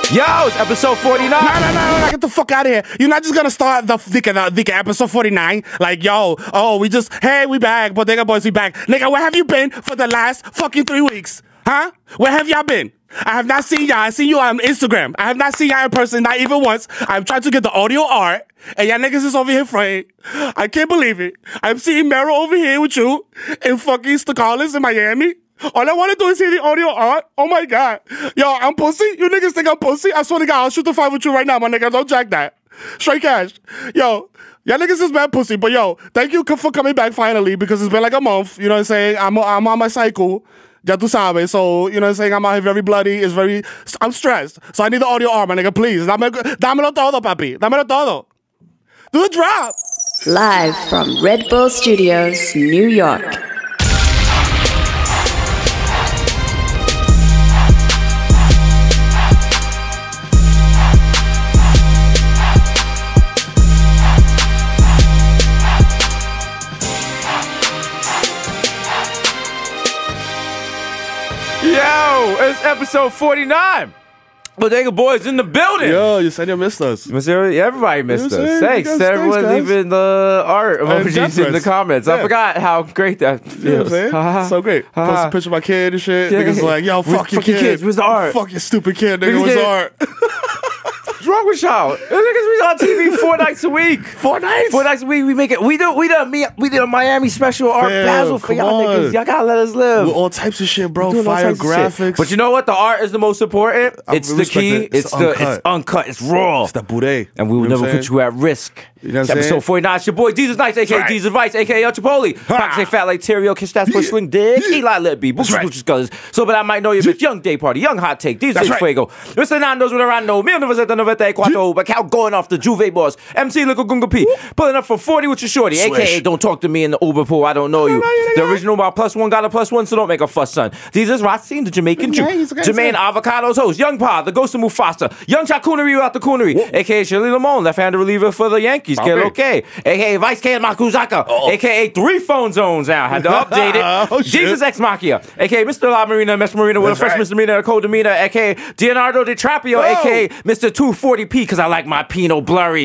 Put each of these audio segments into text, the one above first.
Yo, it's episode 49. No, get the fuck out of here. You're not just gonna start the Thicke episode 49. Like, yo, hey, we back. Bodega Boys, we back. Nigga, where have you been for the last fucking 3 weeks? Huh? Where have y'all been? I have not seen y'all. I see you on Instagram. I have not seen y'all in person, not even once. I'm trying to get the audio art, and y'all niggas is over here frame. I can't believe it. I'm seeing Mero over here with you in fucking Thicke in Miami. All I want to do is hear the audio art. Oh my God. Yo, I'm pussy? You niggas think I'm pussy? I swear to God, I'll shoot the fight with you right now, my nigga. Don't jack that. Straight cash. Yo, y'all niggas is mad pussy, but yo, thank you for coming back finally, because it's been like a month. You know what I'm saying? I'm on my cycle. Ya tu sabes. So, you know what I'm saying? I'm out here very bloody. I'm stressed. So I need the audio art, my nigga, please. Dámelo todo, papi. Dámelo todo. Do the drop. Live from Red Bull Studios, New York. Yo, it's episode 49. Bodega Boys in the building. Yo, you said you missed us. Everybody missed us. Thanks. Everyone's leaving the art emojis in the comments. I forgot how great that feels. You know what I'm saying? So great. Post a picture of my kid and shit. Niggas like, yo, fuck your kid. Kids, where's the art? Fuck your stupid kid, nigga. Where's the art? What's wrong with y'all? Niggas be on TV 4 nights a week. 4 nights? 4 nights a week. We make it. We did a Miami special art Basil for y'all niggas. Y'all gotta let us live. With all types of shit, bro. Fire graphics. But you know what? The art is the most important. It's the key. It's uncut. It's raw. It's the boudet. And we will never put you at risk. You know what I'm saying? Episode 49. It's your boy Desus Nice, aka Desus Vice, aka El Chipotle. Back say fat like Terrio, kiss that push sling dig. Eli let be. Booch's guns. So, but I might know you, bitch. Young day party, young hot take. Desus Fuego. Mr. Nando's what I know. 1994. Bacau going off the Juve boss. MC Little Gunga P. Pulling up for 40 with your shorty, aka don't talk to me in the Uber pool. I don't know you. The original my +1 got a +1, so don't make a fuss, son. Desus Racine, the Jamaican Jew. Jermaine Avocados host. Young Pa, the ghost of Mufasa. Young Chakunery out the coonery, aka Shirley Lamone, left-handed reliever for the Yankees. Get okay. aka Vice K and Makuzaka, aka 3 phone zones now. Had to update it. Jesus Ex Machia, aka Mr. La Marina, Mr. Marina with a fresh misdemeanor and a cold demeanor, aka Leonardo DiTrapio, aka Mr. 240p, because I like my Pinot blurry,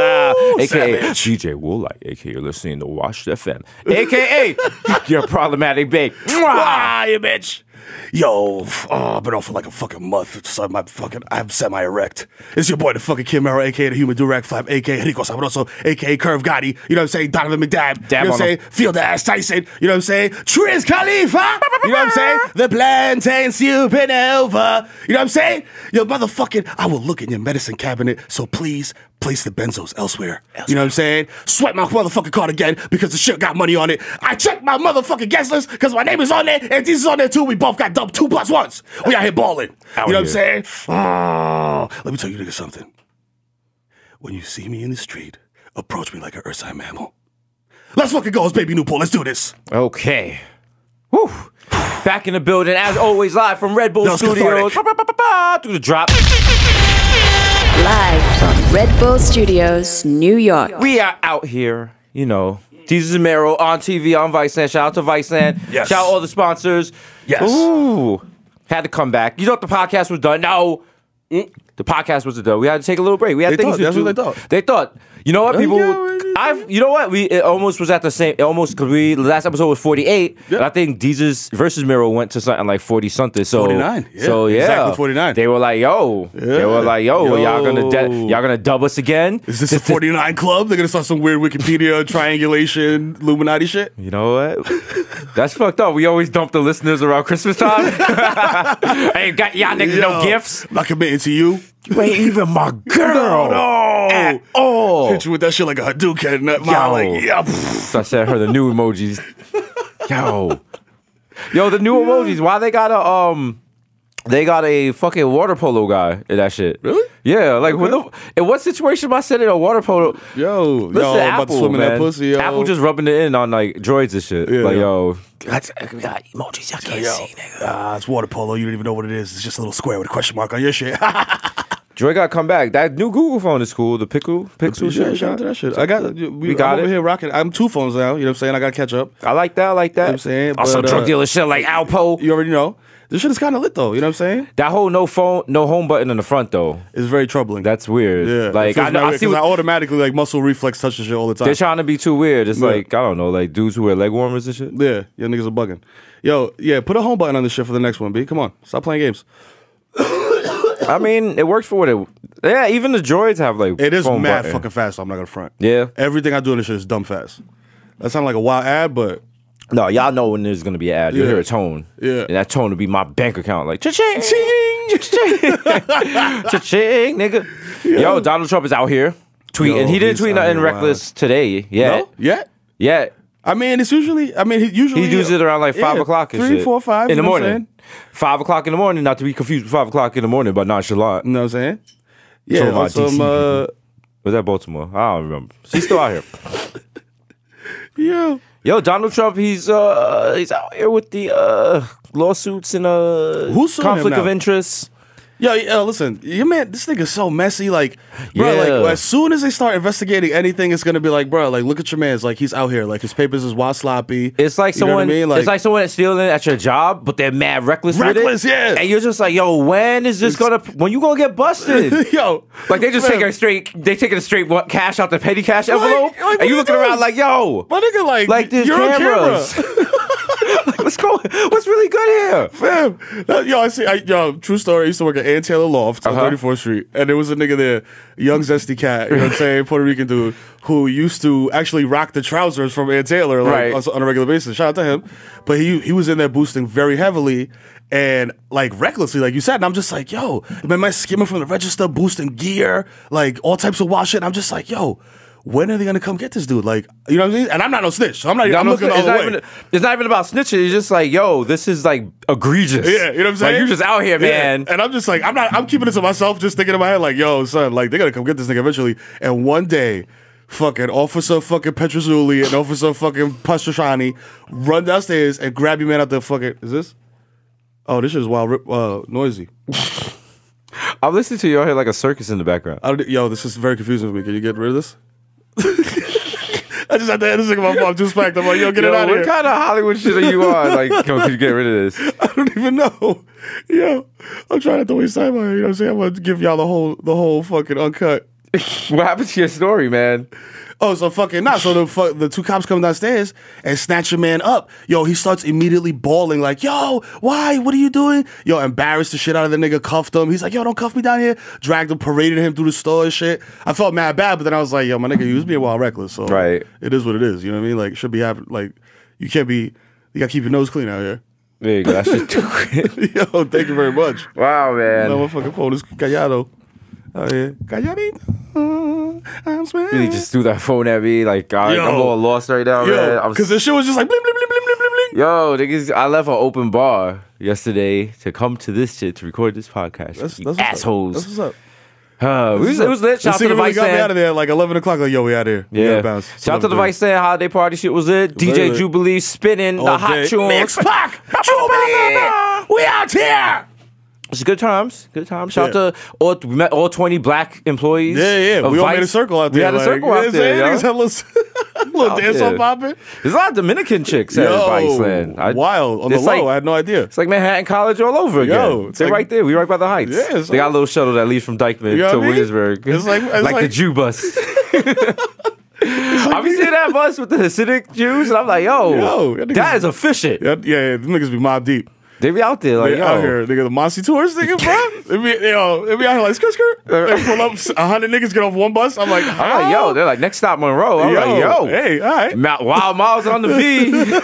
aka DJ Woolite, aka you're listening to Washed FM, aka your problematic babe. Mwah, you bitch. Yo, I've been off for like a fucking month, so I'm semi-erect. It's your boy, the fucking Kid Mero, aka the Human Direct 5, aka Rico Sabroso, aka Curve Gotti, you know what I'm saying? Donovan McDab, you know what I'm saying? Field Ass Tyson, you know what I'm saying? Triz Khalifa, you know what I'm saying? The plantains you've been over, you know what I'm saying? Yo, motherfucking, I will look in your medicine cabinet, so please place the benzos elsewhere. You know what I'm saying? Swipe my motherfucking card again because the shit got money on it. I checked my motherfucking guest list because my name is on there and this is on there too. We both got dubbed 2+1s. We out here balling. You know what I'm saying? Oh, let me tell you niggas something. When you see me in the street, approach me like an Ursine mammal. Let's fucking go, it's Baby Newport. Let's do this. Okay. Woo. Back in the building, as always, live from Red Bull Studios. Through the drop. Live from Red Bull Studios, New York. We are out here, you know. Desus and Mero on TV, on Viceland. Shout out to Viceland. Yes. Shout out all the sponsors. Yes. Ooh. Had to come back. You thought the podcast was done? No. The podcast wasn't done. We had to take a little break. We had things to do. That's what they thought. They thought. You know what, people? You know what? It almost was at the same. Because the last episode was 48. Yeah. And I think Desus versus Mero went to something like 40 something. So 49. Yeah. So yeah, exactly 49. They were like, yo. Yeah. They were like, yo. Y'all gonna dub us again? Is this a 49 club? They're gonna start some weird Wikipedia triangulation Illuminati shit. You know what? That's fucked up. We always dump the listeners around Christmas time. Hey, got y'all niggas no gifts. I'm not committing to you. You ain't even my girl. No. At all. Hit you with that shit like a Hadouken. So I sent her the new emojis. Yo, the new emojis. Why they got a fucking water polo guy in that shit. Really? Yeah, like in what situation am I sending a water polo? Yo, listen, I'm Apple, about to swim in that pussy, yo. Apple just rubbing it in on like droids and shit. Yeah, like, yo, we got emojis y'all can't see, nigga. It's water polo. You don't even know what it is. It's just a little square with a question mark on your shit. Joy got to come back. That new Google phone is cool. The Pixel shit. Shout out to that shit. I got. We got I'm it. over here rocking. I'm 2 phones now. You know what I'm saying? I got to catch up. I like that. You know what I'm saying? Also, But, drug dealer shit like Alpo. You already know. This shit is kind of lit though. You know what I'm saying? That whole no home button in the front though. It's very troubling. That's weird. Yeah. Like I see. I automatically like muscle reflex touch the shit all the time. They're trying to be too weird. It's like, I don't know, like dudes who wear leg warmers and shit. Yeah. Your niggas are bugging. Yo, yeah. Put a home button on this shit for the next one, B. Come on. Stop playing games. I mean, it works for what it. Yeah, even the droids have like. It is phone mad button. fucking fast. So I'm not gonna front. Yeah. Everything I do in this shit is dumb fast. That sounds like a wild ad, but. No, y'all know when there's gonna be an ad. You'll hear a tone. Yeah. And that tone will be my bank account. Like, cha-ching, cha-ching, cha-ching, nigga. Yeah. Yo, Donald Trump is out here tweeting. Yo, He didn't he's tweet out nothing here reckless today. Yeah. No? Yet? Yeah. I mean, it's usually. I mean, he usually. He does it around like 5 o'clock and 3, shit. 4, 5 in the you know what I'm morning. 5 o'clock in the morning, not to be confused with 5 o'clock in the morning, but nonchalant. You know what I'm saying? Yeah. Talking about Also, DC. Was that Baltimore? I don't remember. She's still out here. yeah. Yo, Donald Trump, he's out here with the lawsuits and Who's suing him conflict of now? interest. Yo, listen, your man, this nigga's so messy. Like, bro, Yeah. like as soon as they start investigating anything, it's gonna be like, bro, like look at your man's, like he's out here, like his papers is wild sloppy. It's like You know what someone. I mean? It's like someone that's stealing at your job, but they're mad reckless. Reckless, with it. yeah. And you're just like, yo, when is this gonna? When you gonna get busted? yo, Like they just man, taking a straight cash out the petty cash envelope, like, what and you you looking doing? around like, yo, my nigga, like there's you're cameras. on camera. What's really good here? Fam, yo, true story. I used to work at Ann Taylor Loft on 34th Street, and there was a nigga there, young zesty cat, you know what I'm saying, Puerto Rican dude, who used to actually rock the trousers from Ann Taylor, like, Right. on a regular basis. Shout out to him. But he was in there boosting very heavily and like recklessly, like you said. And I'm just like, yo, man, skimming from the register, boosting gear, like all types of wild shit. And I'm just like, yo. When are they gonna come get this dude? Like, you know what I mean? And I'm not no snitch. So I'm looking the other way. It's not even about snitching. It's just like, yo, this is like egregious. Yeah, you know what I'm saying? Like, you're just out here, man. And I'm just like, I'm keeping it to myself, just thinking in my head, like, yo, son, like, they gotta come get this nigga eventually. And one day, fucking Officer fucking Petrozzulli and Officer fucking Pastrashani run downstairs and grab your man out the fucking, is this? Oh, this shit is wild, noisy. I'm listening to you out here like a circus in the background. Yo, this is very confusing for me. Can you get rid of this? I just had to end this nigga my phone. I'm too spanked. I'm like, yo, get it out of What here. kind of Hollywood shit are you on? Like, yo, can you get rid of this? I don't even know. Yo, I'm trying not to waste time on it. You know what I'm saying? I'm gonna give y'all the whole fucking uncut. What happened to your story, man? Oh, so fucking nah. So the 2 cops come downstairs and snatch your man up. Yo, he starts immediately bawling like, yo, why? What are you doing? Yo, embarrassed the shit out of the nigga, cuffed him. He's like, yo, don't cuff me down here. Dragged him, paraded him through the store and shit. I felt mad bad, but then I was like, yo, my nigga, you was being wild reckless. So Right. It is what it is. You know what I mean? Like, it should be happening. Like, you gotta keep your nose clean out here. There you go. That shit too quick. Yo, thank you very much. Wow, man. No, my fucking phone is callado. Oh yeah, calladito. I'm sweating. Really just threw that phone at me. Like, I'm a little lost right now, man. Because the shit was just like bling, bling, bling, bling, bling, bling, bling. Yo, niggas, I left an open bar yesterday to come to this shit to record this podcast. That's You what's assholes. Up. That's what's up. It was lit. Shout out to the Vice got me out Stand. of there at like 11 o'clock. Like, yo, we out here. We Yeah. gotta bounce. Shout out to the Vice Stand. Holiday party shit was lit. Very DJ lit. Jubilee spinning the All hot day. tunes. Mix Pac. Jubilee. We out here. It's good times. Good times. Shout Yeah. out to we met all 20 black employees. Yeah. of We all Vice. made a circle out there. We had a like, circle you know out what I'm there, saying? yo. Niggas had a little Out dance there. on popping. There's a lot of Dominican chicks at Vice Land. Wild. On the it's low. like- I had no idea. It's like Manhattan College all over again. Yo, it's They're like- right there. We right by the Heights. Yeah, it's they got like- a little shuttle that leaves from Dykeman You know to what I mean? Williamsburg. It's like the Jew bus. I be seeing that bus with the Hasidic Jews, and I'm like, yo, that that niggas- is efficient. Yeah, them niggas be mob deep. They be out there like, They out yo. here, nigga, the Mossy Tours, nigga, bro. They be out here like, skirt. They pull up, 100 niggas get off one bus. I'm like, I'm like, yo, they're like, next stop Monroe. I'm like, yo. Hey, all right. Wild Miles on the V.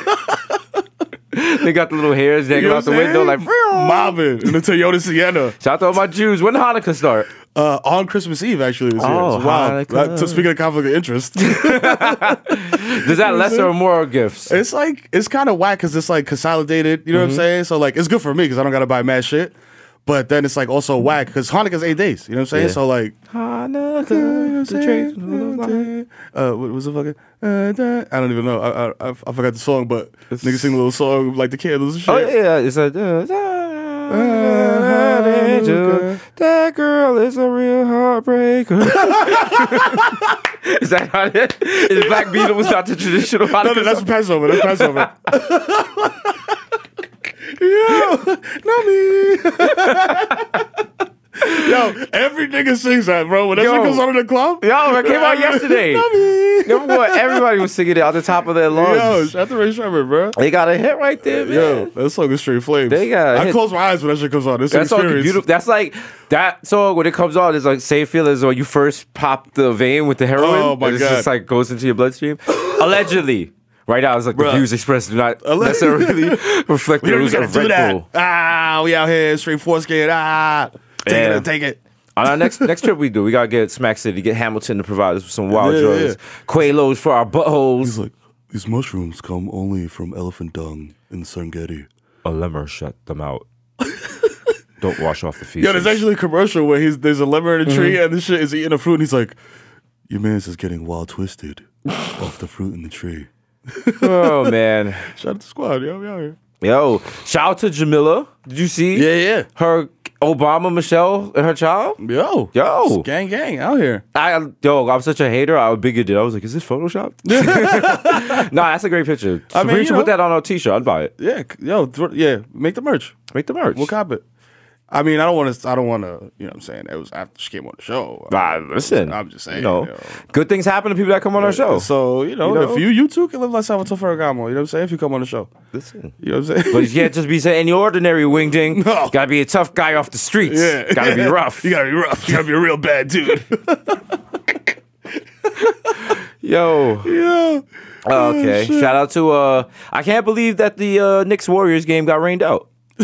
They got the little hairs You dangling know out the what I'm window saying? like, mobbing in the Toyota Sienna. shout out to all my Jews. When did Hanukkah start? On Christmas Eve, actually, this year. Oh, It's wild. Hanukkah. So speaking of conflict of interest, Does that lesser or more gifts? it's like, it's kind of whack because it's like consolidated, you know what I'm saying? So like, it's good for me because I don't got to buy mad shit. But then it's like also whack because Hanukkah's 8 days, you know what I'm saying? Yeah. So like, Hanukkah, the train. what was the fucking? I don't even know. I forgot the song, but niggas sing a little song like the candles and shit. Oh yeah, it's a. That girl is a real heartbreaker. Is that how it is? Is Black Beatles not the traditional Hanukkah No, that's Passover. That's Passover. Yo, not me. Yo, every nigga sings that, bro. When that shit comes on in the club. Yo, it came out yesterday. Not me. Number one, everybody was singing it on the top of their lungs. Yo, shout out to Ray Sherman, bro. They got a hit right there, man. Yo, that song is straight flames. They got a I hit. close my eyes when that shit comes on. This That song is experience. beautiful. That's like that song when it comes on. It's like same feeling as when you first pop the vein with the heroin. Oh, my and it's God. just like goes into your bloodstream. Allegedly. Right now, it's like the views expressed do not necessarily reflect We the don't views even of gotta do Red Bull. that. We out here straight foreskin. Take it. On our next trip we gotta get Smack City, get Hamilton to provide us with some wild drugs, Quaaludes for our buttholes. He's like, these mushrooms come only from elephant dung in Serengeti. A lemur shut them out. Don't wash off the feet. Yeah, there's actually a commercial where there's a lemur in a tree and this shit is eating a fruit and he's like, your man's is getting wild twisted off the fruit in the tree. Oh man. Shout out to Squad, yo, we out here. Yo, shout out to Jamila. Did you see? Yeah. Her Obama, Michelle, and her child? Yo. Gang out here. I'm such a hater. I was bigoted. I was like, is this Photoshop? Nah, that's a great picture. I mean, we should put that on our t-shirt. I'd buy it. Yeah, make the merch. Make the merch. We'll cop it. I mean, I don't want to, you know what I'm saying? It was after she came on the show. Listen. I'm just saying. You know, good things happen to people that come on our show. So, if you too can live like Salvatore Ferragamo, you know what I'm saying? If you come on the show. Listen. You know what I'm saying? But you can't just be saying any ordinary wingding. No. Gotta be a tough guy off the streets. Yeah. Gotta be rough. You gotta be rough. You gotta be a real bad dude. Yo. Yeah. Okay. Shout out to, I can't believe that the Knicks Warriors game got rained out.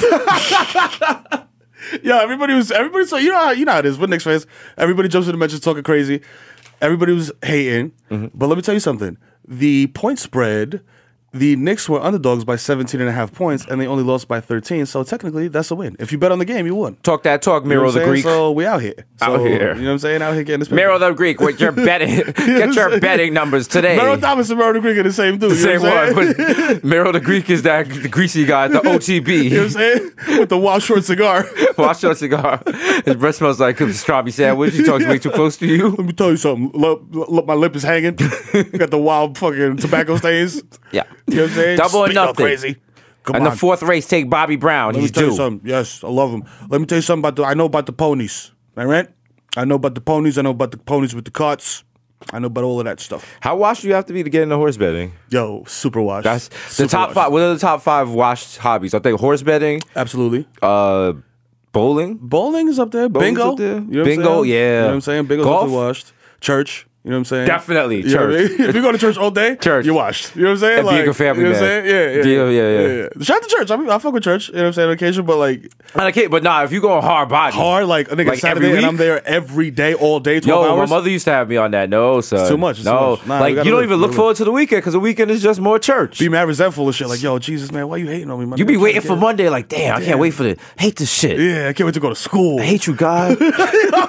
Yeah, everybody so you know how it is with Knicks fans. Everybody jumps in the mentions talking crazy. Everybody was hating. But let me tell you something. The point spread, the Knicks were underdogs by 17.5 points, and they only lost by 13. So technically, that's a win. If you bet on the game, you won. Talk that talk, Mero the Greek. So we out here. Out here. You know what I'm saying? Out here getting this. Mero the Greek, with your betting, get your betting numbers today. Mero Thomas and Mero the Greek are the same dude. The same one, but Mero the Greek is that the greasy guy, the OTB. You know what I'm saying? With the wild short cigar. Wild short cigar. His breath smells like a strawberry sandwich. He talks way too close to you. Let me tell you something. Look, my lip is hanging. Got the wild fucking tobacco stains. Yeah. You know what I'm saying? Double or Speak all nothing. crazy. Come And on. the fourth race, take Bobby Brown. Let He's me tell you due. something. Yes, I love him. Let me tell you something I know about the ponies. All right? I know about the ponies. I know about the ponies with the carts. I know about all of that stuff. How washed do you have to be to get into horse betting? Yo, super washed. That's super the top washed. 5. What are the top 5 washed hobbies? I think horse betting, Absolutely. bowling. Bowling is up there. Bowling's Bingo. up there. You know what I'm Bingo, saying? yeah. You know what I'm saying? Bingo's Golf? definitely washed. Church. You know what I'm saying? Definitely, You know what I church. mean? If you go to church all day, Church. you're washed. You know what I'm saying? And being a family you know what I'm man. saying? Yeah. Shout out to church. I fuck with church. You know what I'm saying? On occasion, but like Okay, but nah, if you go hard body. hard, like I think Like it's Saturday every and I'm week? there every day, all day, 12 Yo, hours. my mother used to have me on that. No, son. It's too much. It's too no, much. Nah, we like gotta you don't live. even look Gotta forward to the weekend because the weekend is just more church. Be mad resentful and shit. Like, yo, Jesus, man, why you hating on me? Man? You be I'm waiting trying for to Monday, like, damn, I can't wait for the hate this shit. Yeah, I can't wait to go to school. I hate you, God. You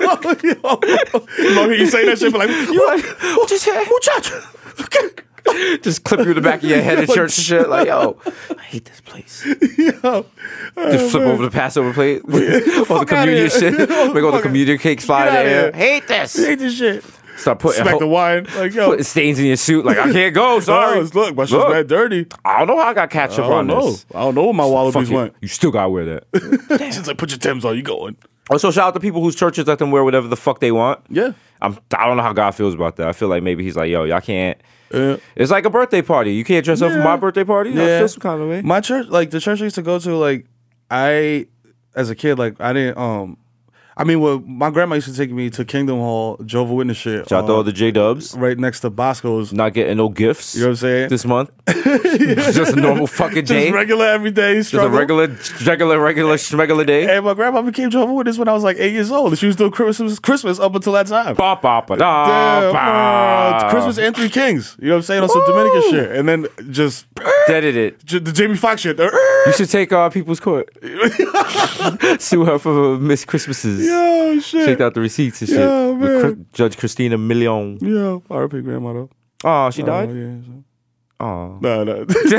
know, you say that shit, but like, What just happened? muchacho. Just clip you in the back of your head at church and shit. Like, yo, I hate this place. Yo. Just flip over the Passover plate. All the Fuck outta communion here. shit. Make all the Fuck communion cakes fly in Get the outta air. here. Hate this. Hate this shit. Start putting Smack the wine. Like, yo. putting stains in your suit. Like, I can't go. Sorry. Look, my shit's mad dirty. I don't know how I got catch I up don't on know. this. I don't know where my wallabies Fuck it. went. You still gotta wear that. She's like, put your Timbs on. You going? Also, shout out to people whose churches let them wear whatever the fuck they want. Yeah. I don't know how God feels about that. I feel like maybe he's like, yo, y'all can't. Yeah. It's like a birthday party. You can't dress up for my birthday party. I feel some kind of way. My church, like the church I used to go to, like as a kid, like I didn't. I mean, well, my grandma used to take me to Kingdom Hall, Jehovah's Witness shit. Shout out to all the J-Dubs. Right next to Bosco's. Not getting no gifts. You know what I'm saying? This month. Just a normal fucking day. Just regular everyday Just a struggle. regular day. And my grandma became Jehovah's Witness when I was like 8 years old. And she was doing Christmas up until that time. Ba, ba, ba, da, Damn, ba. Christmas and Three Kings. You know what I'm saying? On some Dominican shit. And then just Deaded it. the Jamie Foxx shit. You should take People's Court. Sue her for missed Christmases. Yo, shit. Take out the receipts and shit. Yo, With man. Judge Christina Milion. Yo, R.I.P. grandma though. Oh, she died? Yeah, so. Oh. No. That's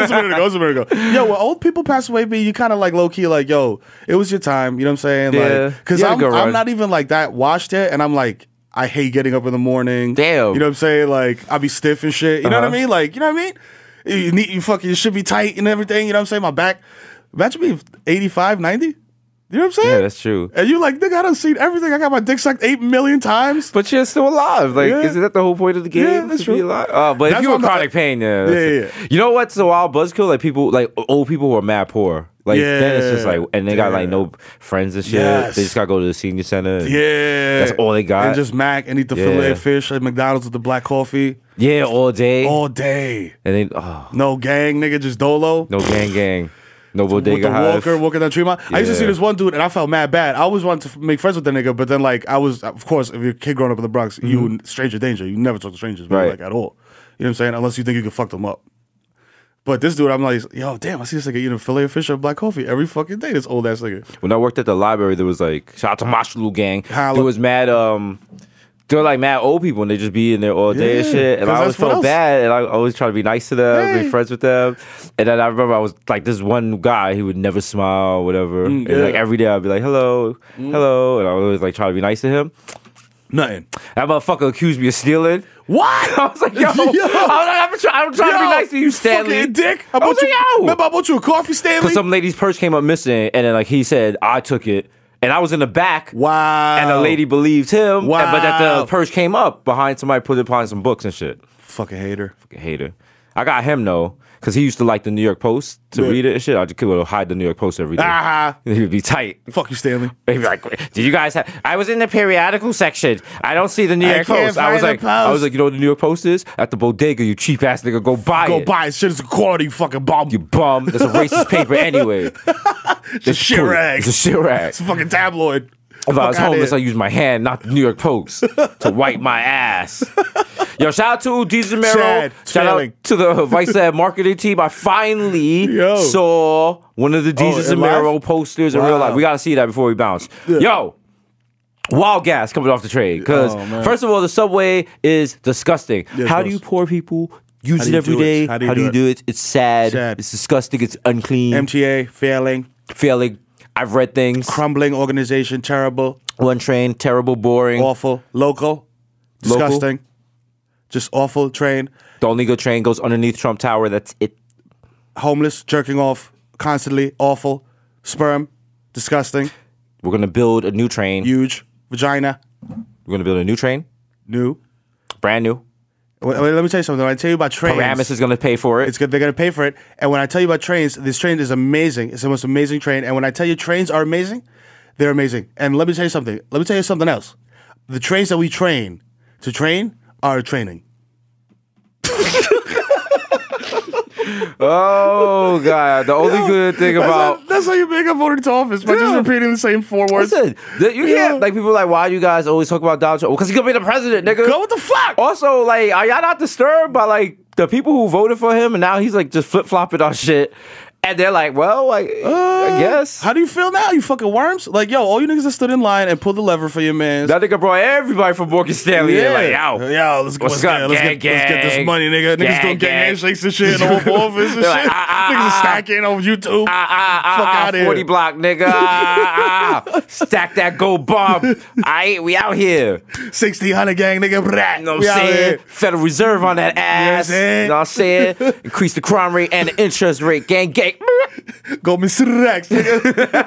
a minute ago. Yo, when old people pass away, you kind of like low key like, yo, it was your time. You know what I'm saying? Yeah. Like, because I'm not even like that washed yet, and I'm like, I hate getting up in the morning. Damn. You know what I'm saying? Like, I'll be stiff and shit. You know what I mean? Like, you know what I mean? You fucking should be tight and everything. You know what I'm saying? My back. Imagine me 85, 90. You know what I'm saying? Yeah, that's true. And you like, nigga, I done seen everything. I got my dick sucked 8 million times. But you're still alive. Like, isn't that the whole point of the game? Yeah, that's to be true. alive? But That's if you're in why I'm chronic pain, Yeah. You know what's a wild buzzkill? Like people, like old people who are mad poor. Like then it's just like, and they got like no friends and shit. Yes. They just gotta go to the senior center. And Yeah. that's all they got. And just mac and eat the filet of fish at McDonald's with the black coffee. Yeah, all day. All day. And then No gang, nigga, just dolo. no gang. No With bodega the hive. walking down Tremont. I used to see this one dude and I felt mad bad. I always wanted to make friends with that nigga, but then like I was, of course, if you're a kid growing up in the Bronx, you stranger danger. You never talk to strangers, Right. like at all. You know what I'm saying? Unless you think you can fuck them up. But this dude, I'm like, yo, damn, I see this nigga eating filet of fish or black coffee every fucking day. This old ass nigga. When I worked at the library, there was like, shout out to Mashaloo gang. Holla. There was mad, they were like mad old people and they just be in there all day and Yeah, shit. And 'cause I always that's what felt else. bad and I always try to be nice to them, Hey. be friends with them. And then I remember I was like this one guy, he would never smile or whatever. And like yeah. every day I'd be like, hello. And I would always like try to be nice to him. Nothing. That motherfucker accused me of stealing. What? I was like, yo. I'm trying to be nice to you, Stanley. Fucking dick. I was like, yo. Remember I bought you a coffee, Stanley? Because some lady's purse came up missing and then like he said, I took it. And I was in the back. Wow. And the lady believed him. Wow. But that the purse came up behind somebody put it behind some books and shit. Fucking hater. Fucking hater. I got him though. Because he used to like the New York Post to read it and shit. I just could hide the New York Post every day. He would be tight. Fuck you, Stanley. He'd be like, did you guys have... I was in the periodical section. I don't see the New York can't Post. I was find the like, you know what the New York Post is? At the bodega, you cheap ass nigga. Go buy it. Go buy it. Shit is a quality, you fucking bum. You bum. It's a racist paper anyway. It's a shit rag. It's a shit rag. It's a fucking tabloid. If I was Fuck outta homeless, I here. used my hand, not the New York Post, to wipe my ass. Yo, shout out to Desus Mero. Chad, Shout failing. out to the Vice Lab marketing team. I finally saw one of the Desus in Mero live? posters in real life. We got to see that before we bounce. Yo, wild gas coming off the trade. Because, first of all, the subway is disgusting. Yeah, How of do you course. poor people use do it you every do it? day? How do you do it? It's sad. Sad. It's disgusting. It's unclean. MTA, failing, Failing. I've read things. crumbling organization, terrible, One train, terrible, boring. awful, local, disgusting, just awful train, The only good train goes underneath Trump Tower. That's it. homeless, jerking off constantly, awful, sperm, disgusting, We're gonna build a new train. huge, vagina, We're gonna build a new train, new. brand new. Wait, let me tell you something. When I tell you about trains, Paramus is gonna pay for it. it's good. They're gonna pay for it. And when I tell you about trains, this train is amazing. It's the most amazing train. And when I tell you trains are amazing, they're amazing. And let me tell you something. Let me tell you something else. The trains that we train to train are training. Oh god, the only good thing about That's how you make up voting to office by just repeating the same 4 words. listen, you can't like people are like, why you guys always talk about Donald Trump? Because he's gonna be the president, nigga. Go, what the fuck? Also, like, are y'all not disturbed by like the people who voted for him and now he's like just flip flopping on shit? And they're like, well, like, I guess. How do you feel now, you fucking worms? Like, yo, all you niggas that stood in line and pulled the lever for your man. That nigga brought everybody from Morgan Stanley in, like, yo. Let's What's up, get this gang? money, nigga. Niggas doing gang handshakes and shit in the Oval Office and shit. They're like, Niggas are stacking on YouTube. Fuck out here. 40 block, nigga. Stack that gold bomb. We out here. 1600 gang, nigga. You know what I'm saying? Federal Reserve on that ass. You know what I'm saying? Increase the crime rate and the interest rate. Gang. Goldman Sachs, nigga.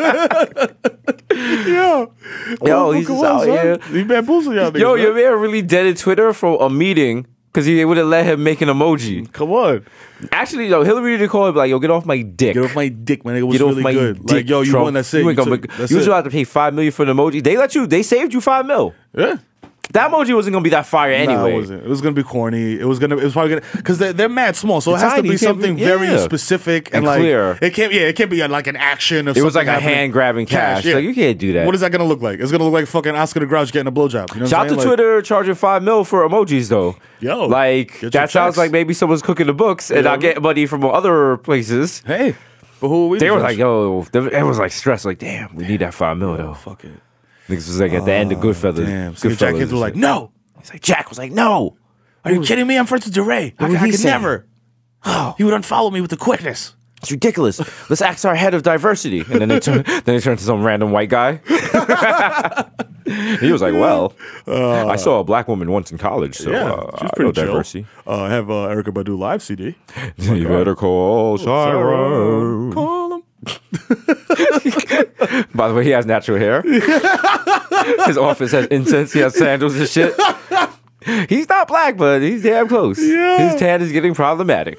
Yo, he's just out here. He bamboozled y'all niggas. Yo, man. your man really deaded Twitter for a meeting because he wouldn't let him make an emoji. Come on. Actually, yo, Hillary did call him like, yo, get off my dick. Get off my dick, man. It was Get off really my good. dick, Like, yo, you Trump. won, that's it. You ain't gonna took- make, that's you it. still have to pay $5 million for the emoji. They saved you $5 million. Yeah. That emoji wasn't gonna be that fire Nah, anyway. it wasn't. It was gonna be corny. It was probably gonna because they're mad small, so It's it has to tiny. be You can't something be- very yeah. specific and And like clear. It can't be like an action. Or It was like a happening. hand grabbing cash. yeah. Like you can't do that. What is that gonna look like? It's gonna look like fucking Oscar the Grouch getting a blowjob. You know what Shout I'm out to saying? Like, Twitter charging $5 million for emojis though. Yo, like get your that sounds checks. like maybe someone's cooking the books and Yeah. I get money from other places. hey, but who are we? They to were judge? like, yo, it was like stressed. Like, damn, we need that $5 million though. fuck it. Niggas was like at the end of Goodfellas. Damn. So Jack Goodfellas Hibbs and was like, shit. no. He's like, Jack was like, no. Are you kidding me? I'm friends with DeRay. I would he could say? never. He would unfollow me with the quickness. It's ridiculous. Let's ask our head of diversity. And then they turn to some random white guy. He was like, well, I saw a black woman once in college, so she's I pretty know chill. diversity. I have Erykah Badu live CD. You better call Cyrus. Call him. By the way, he has natural hair. His office has incense. He has sandals and shit. He's not black, but he's damn close. Yeah. His tan is getting problematic.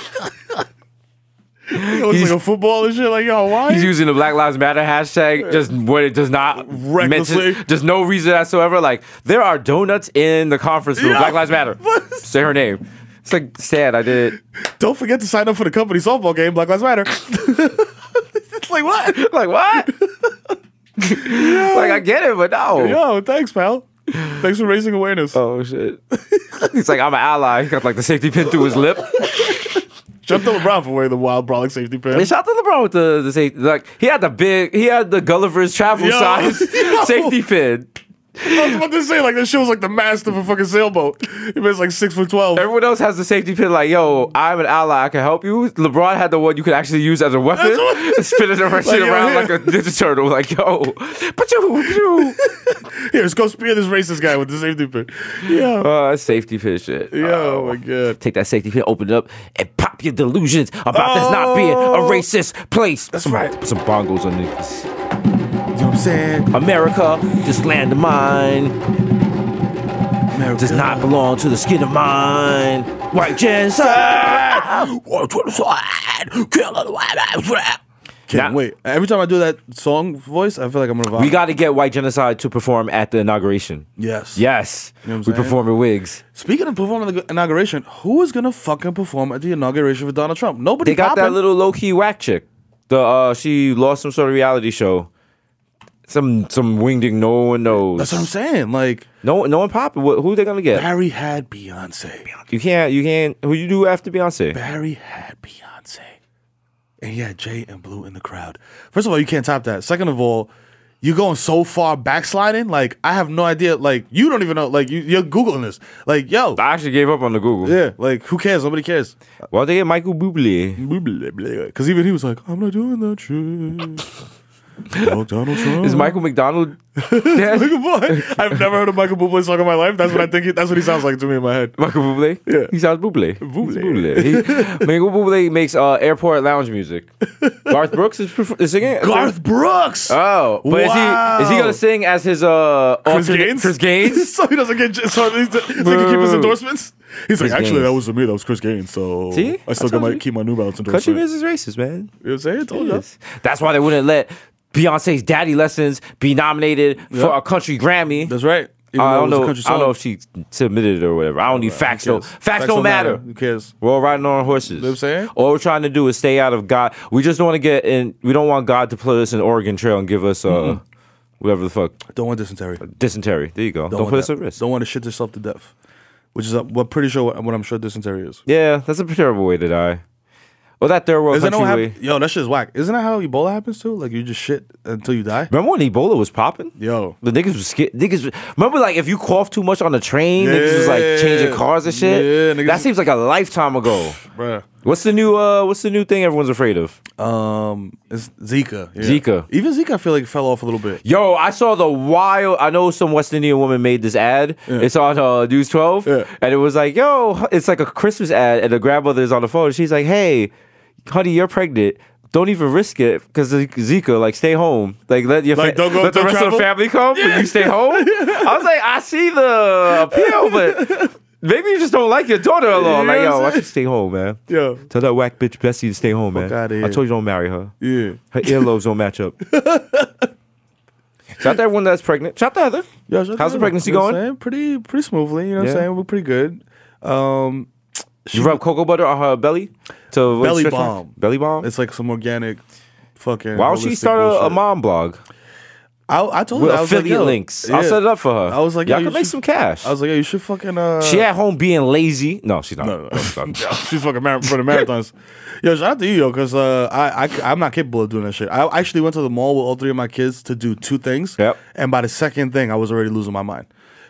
He looks like a football and shit. Like, yo, why? He's using the Black Lives Matter hashtag just when it does not Recklessly. just no reason whatsoever. Like, there are donuts in the conference room. Yeah. Black Lives Matter. Say her name. It's like sad. I did it. Don't forget to sign up for the company softball game. Black Lives Matter. It's like what? Like what? Like I get it, but no. Yo, thanks, pal. Thanks for raising awareness. Oh shit. He's like, I'm an ally. He got like the safety pin through his lip. Shout out to LeBron for wearing the wild brolic safety pin. Hey, shout out to LeBron with the safety. Like he had the Gulliver's travel size safety pin. I was about to say, like, that shit was like the mast of a fucking sailboat. He was like 6'12". Everyone else has the safety pin, like, yo, I'm an ally, I can help you. LeBron had the one you could actually use as a weapon. Spin it around, shit around like a Ninja Turtle, like, yo. Here, let's go spear this racist guy with the safety pin. Yeah. That's safety pin shit. Oh my God. Take that safety pin, open it up, and pop your delusions about this not being a racist place. That's right. Put some bongos on this. You know what I'm saying? America, this land of mine, America does not belong to the skin of mine. White genocide! White genocide! Kill the white man! Can't wait. Every time I do that song voice, I feel like I'm gonna vibe. We got to get White Genocide to perform at the inauguration. Yes. Yes. You know what I'm We saying? perform in wigs. Speaking of performing at the inauguration, who is gonna fucking perform at the inauguration for Donald Trump? Nobody. They got popping. that little low-key whack chick. She lost some sort of reality show. Some wingding no one knows. That's what I'm saying. Like, no one popping. Who they gonna get? Barry had Beyonce. You can't. Who you do after Beyonce? Barry had Beyonce. And he had Jay and Blue in the crowd. First of all, you can't top that. Second of all, you're going so far backsliding. Like, I have no idea. Like, you don't even know. Like, you're Googling this. Like, yo. I actually gave up on the Google. Yeah, like, who cares? Nobody cares. Well, they get Michael Bublé. Because even he was like, I'm not doing that shit. Oh, Donald Trump. Is Michael McDonald dead? Michael Boy. I've never heard a Michael Bublé song in my life. That's what I think. That's what he sounds like to me in my head. Michael Bublé? Yeah. He sounds Bublé. Bublé. Michael Bublé makes airport lounge music. Garth Brooks is singing? Garth Brooks. Oh, but is he gonna sing as his Chris Gaines? Chris Gaines? So he doesn't get. So he can keep his endorsements. He's like, actually, Gaines. that wasn't me. That was Chris Gaines. So See? I still keep my New Balance Country endorsement. music is racist, man. You know what I'm saying? Told you. Yes. That's why they wouldn't let Beyonce's Daddy Lessons be nominated for a country Grammy. That's right. Even I though don't it was a know. country I don't know song. if she submitted it or whatever. I don't need facts. Who No, cares? facts don't matter. Who cares? We're all riding on horses. You know what I'm saying? All we're trying to do is stay out of God. We just don't want to get in. We don't want God to put us in Oregon Trail and give us whatever the fuck. Don't want dysentery. Dysentery. There you go. Don't put us at risk. Don't want to shit yourself to death. Which is what pretty sure what I'm sure dysentery is. Yeah, that's a terrible way to die. Well, that third world Isn't that country what way. Yo, that shit's whack. Isn't that how Ebola happens too? Like you just shit until you die. Remember when Ebola was popping? Yo, The niggas was scared. Remember, like, if you cough too much on the train, niggas was like changing cars and shit. Yeah, niggas- that seems like a lifetime ago. bruh. What's the new thing everyone's afraid of? It's Zika. Yeah. Zika. Even Zika, I feel like fell off a little bit. Yo, I saw I know some West Indian woman made this ad. Yeah. It's on News 12. Yeah. And it was like, yo, it's like a Christmas ad. And the grandmother is on the phone. And she's like, hey, honey, you're pregnant. Don't even risk it because Zika, like, stay home. Like, let the Don't go- rest don't of travel? the family come, but you stay home. I was like, I see the appeal, but maybe you just don't like your daughter-in-law. You Like, know yo, what I'm why saying? she stay home, man? Yo, Tell that whack bitch Bessie to stay home, man. outta I here. told you don't marry her. yeah. Her earlobes don't match up. Shout out to everyone that's pregnant. Shout out to Heather. Yo, How's the pregnancy you know what I'm going? saying? Pretty smoothly. You know what I'm Yeah. saying? We're pretty good. You rub cocoa butter on her belly to Belly stretch balm. marks? Belly balm. It's like some organic fucking. Why don't she holistic start a bullshit. mom blog I told her with I was like, affiliate yo, links? yeah. I'll set it up for her. I was like, yo, y'all you can make should- some cash. I was like, yo, you should fucking. She at home being lazy. No, she's not. No. She's fucking for the marathons. Yo, shout out to you, yo, because I'm not capable of doing that shit. I actually went to the mall with all three of my kids to do two things. Yep. And by the second thing, I was already losing my mind.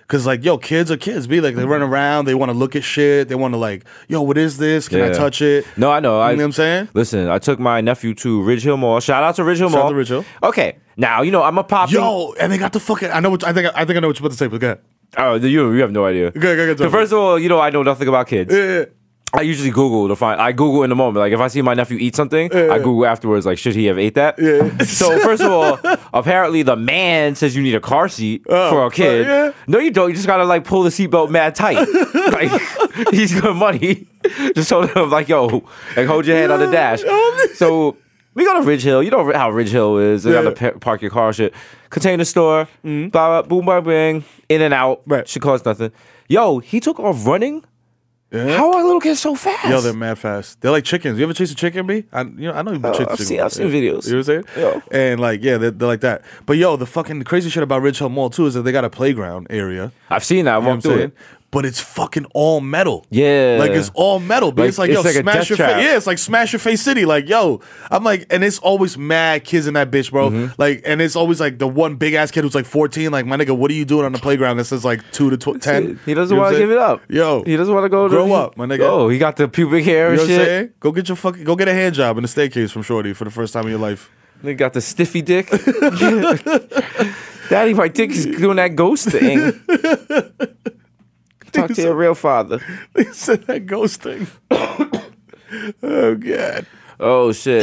Cause like, yo, kids are kids. Be like, they run around, they want to look at shit, they want to like, yo, what is this? Can I touch it? No, I know. You know what I'm saying? Listen, I took my nephew to Ridge Hill Mall. Shout out to Ridge Hill Mall. Shout out to Ridge Hill. Okay, now you know I'm a popping. Yo, and they got the fucking. I think I know what you're about to say, but go ahead. Oh, you have no idea. Go. So first of all, you know I know nothing about kids. Yeah. I usually Google to find. I Google in the moment. Like if I see my nephew eat something, I Google afterwards. Like should he have ate that? Yeah. So first of all, apparently the man says you need a car seat for a kid. Yeah. No, you don't. You just gotta like pull the seatbelt mad tight. Like he's good money. Just told him like yo, like hold your hand on the dash. So we go to Ridge Hill. You know how Ridge Hill is. They got to park your car shit. Container store. Blah, blah, boom, bang, bang. In and out. Right. Should cost nothing. Yo, he took off running. Yeah. How are little kids so fast? Yo, they're mad fast. They're like chickens. You ever chase a chicken, B? I know you've been chasing chickens. I've seen videos. You know what I'm saying? Yo. And like, yeah, they're like that. But yo, the fucking crazy shit about Ridge Hill Mall too is that they got a playground area. I've seen that. I You know what I'm walked through saying? it. But it's fucking all metal. Yeah. Like it's all metal. But Like, it's like, it's yo, like a smash death your trap. face. Yeah, it's like smash your face city. Like, yo, I'm like, and it's always mad kids in that bitch, bro. Like, and it's always like the one big ass kid who's like 14. Like, my nigga, what are you doing on the playground that says like 2 to 10? He doesn't You know want what to I'm give it up. Yo. He doesn't want to go Grow up, my nigga. Oh, he got the pubic hair You know and what I'm shit. saying? Go get a hand job in the staircase from Shorty for the first time in your life. He got the stiffy dick. Daddy, my dick is doing that ghost thing. Talk to your real father. They said that ghost thing. Oh, God. Oh, shit.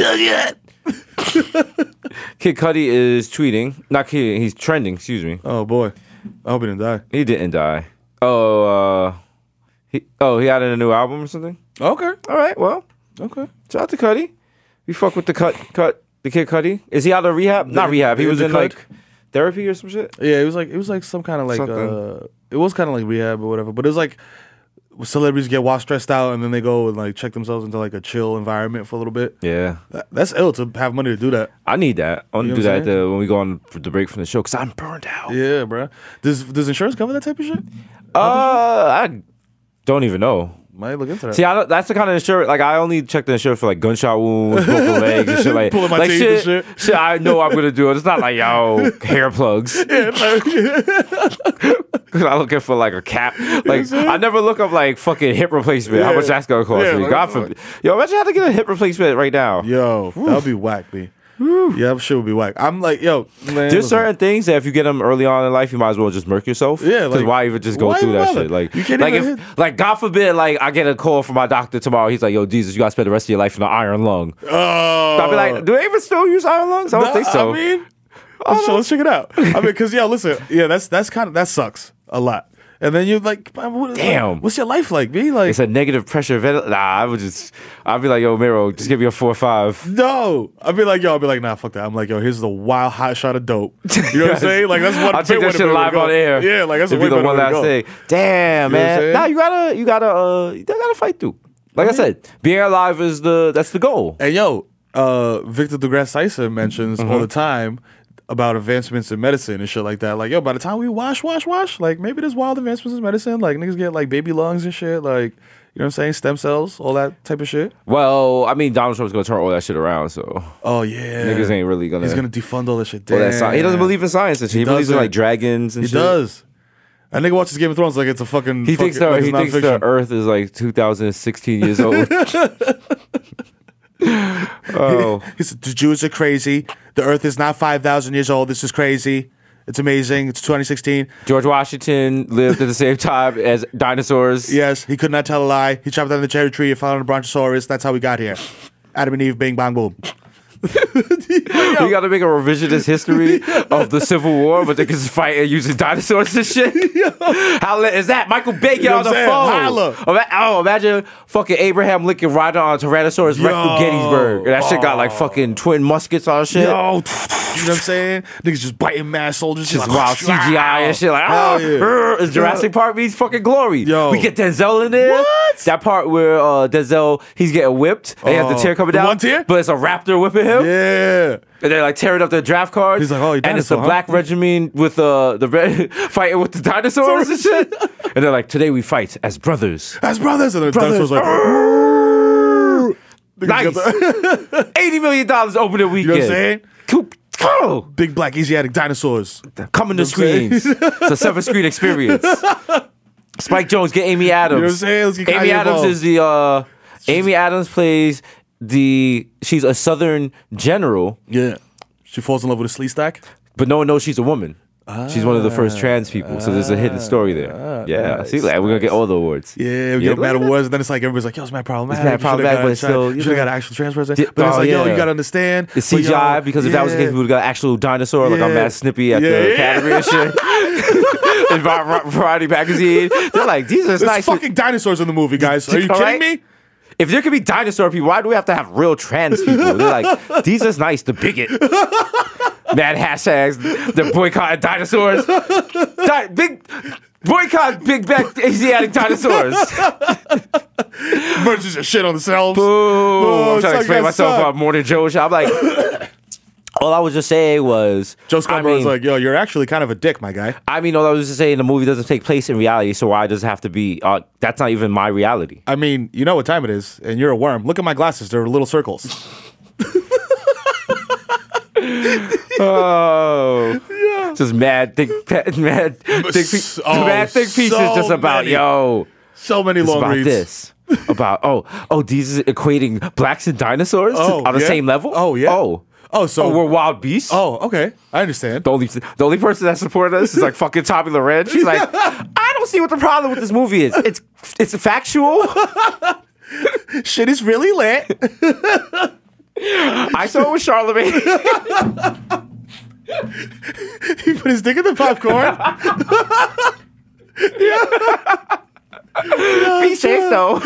Kid Cudi is tweeting. Not kidding. He's trending. Excuse me. Oh, boy. I hope he didn't die. He didn't die. He added a new album or something? Okay. All right, well. Okay. Shout out to Cudi. We fuck with the the Kid Cudi. Is he out of rehab? Not rehab. He was in like therapy or some shit? Yeah, it was like some kind of like it was kind of like rehab or whatever. But it was like celebrities get wild stressed out and then they go and like check themselves into like a chill environment for a little bit. Yeah. That's ill to have money to do that. I need that. I want to You do know what that when we go on the break from the show because I'm burned out. Yeah, bro. Does insurance cover that type of shit? I don't even know. Might look into that. See, that's the kind of insurance. Like, I only check the insurance for like gunshot wounds, broken legs, and shit like Pulling my like teeth and shit. I know I'm gonna do it. It's not like yo hair plugs. Yeah, I'm looking for like a cap. Like I never look up like fucking hip replacement. How much that's gonna cost me? like, God forbid. Yo, imagine I had to get a hip replacement right now. Yo, that would be whack, B. Yeah, that shit would be whack. I'm like, yo, man, There's certain things that if you get them early on in life, you might as well just murk yourself. Yeah, because like, why even just go why through that bother? shit? Like, You can't like even if, like God forbid, like I get a call from my doctor tomorrow. He's like, "Yo, Jesus, you gotta spend the rest of your life in an iron lung." Oh, I'll be like, "Do they even still use iron lungs?" I don't think so. I mean, let's check it out. I mean, because yeah, listen, yeah, that's kind of that sucks a lot. And then you're like, damn, what's your life like? Be like, it's a negative pressure vent. I'd be like, yo, Mero, just give me a 4 or 5. No, I'd be like, nah, fuck that. I'm like, yo, here's the wild hot shot of dope. You know what I'm saying? Like that's one. I'll take that shit live on air. Yeah, like that's It'd be the one last thing. Damn, You know what I'm man. saying? Nah, you gotta fight through. Like I said, being alive is that's the goal. And yo, Victor deGrasse Tyson mentions all the time about advancements in medicine and shit like that. Like, yo, by the time we wash, like maybe there's wild advancements in medicine. Like niggas get like baby lungs and shit. Like, you know what I'm saying? Stem cells, all that type of shit. Well, I mean, Donald Trump's gonna turn all that shit around, so Oh yeah, niggas ain't really gonna. He's gonna defund all that shit. All that he doesn't believe in science and shit. He believes in like dragons and He shit. does. That nigga watches Game of Thrones like it's a fucking. He thinks like it's the Earth is like 2016 years old. Oh, he said the Jews are crazy. The Earth is not 5,000 years old. This is crazy. It's amazing. It's 2016. George Washington lived at the same time as dinosaurs. Yes, he could not tell a lie. He chopped down the cherry tree and found a brontosaurus. That's how we got here. Adam and Eve, bing, bang, boom. We got to make a revisionist history of the Civil War, but they can just fight using dinosaurs and shit. How lit is that? Michael Bay get on the phone. Oh, imagine fucking Abraham Lincoln riding on a Tyrannosaurus Rex through Gettysburg. And that shit got like fucking twin muskets on shit. Yo, you know what I'm saying? Niggas just biting mad soldiers. Just like, wild CGI and shit. Like, it's Jurassic Park meets fucking Glory. Yo. We get Denzel in there. What? That part where Denzel, he's getting whipped. And he has the tear coming down. One tear? But it's a raptor whipping him. Yeah. And they're like tearing up their draft cards. He's like, oh, you and it's dinosaur, the black regiment with the red fighting with the dinosaurs and shit. And they're like, today we fight as brothers. As brothers. And the dinosaurs like, nice. $80 million opening weekend. You know what I'm saying? Oh, big black Asiatic dinosaurs coming to screens. It's a 7-screen experience. Spike Jonze, get Amy Adams. You know what I'm saying? Let's get Amy Kanye Adams involved. is the Amy Adams plays she's a Southern general, Yeah. She falls in love with a slee stack. but no one knows she's a woman. She's one of the first trans people, so there's a hidden story there. Yeah, nice, see, like, we're gonna get all the awards. Yeah, we get mad awards, and then it's like everybody's like, "Yo, it's mad problematic. It's mad problematic, but still, you should have got an actual trans person." Yeah, But it's like, yeah. yo, you gotta understand. It's but CGI yo, because if that was the case, we would have got an actual dinosaur, like on Yeah. Mad Snippy at Yeah, the yeah. Academy and shit. In Variety magazine, they're like, these are There's nice. fucking dinosaurs in the movie, guys. Are you All kidding right? me? If there could be dinosaur people, why do we have to have real trans people? They're like, these are nice, the bigot. Mad hashtags, the boycott dinosaurs. Boycott big back Asiatic dinosaurs. Merchants your shit on themselves. Boo. I'm trying to suck explain that myself suck. on Morning Joe show. I'm like, all I was just saying was, Joe Scarborough's like, yo, you're actually kind of a dick, my guy. I mean, all I was just saying, the movie doesn't take place in reality, so why does it have to be? That's not even my reality. I mean, you know what time it is, and you're a worm. Look at my glasses; they're little circles. Oh, yeah. Just mad thick pieces just about many. yo. So many It's long about reads. this. About these is equating blacks and dinosaurs on the yeah? same level. So we're wild beasts. okay, I understand. The only person that supported us is like fucking Tommy Loren. She's like, I don't see what the problem with this movie is. It's factual. Shit is really lit. I saw it with Charlemagne. He put his dick in the popcorn. Be safe though.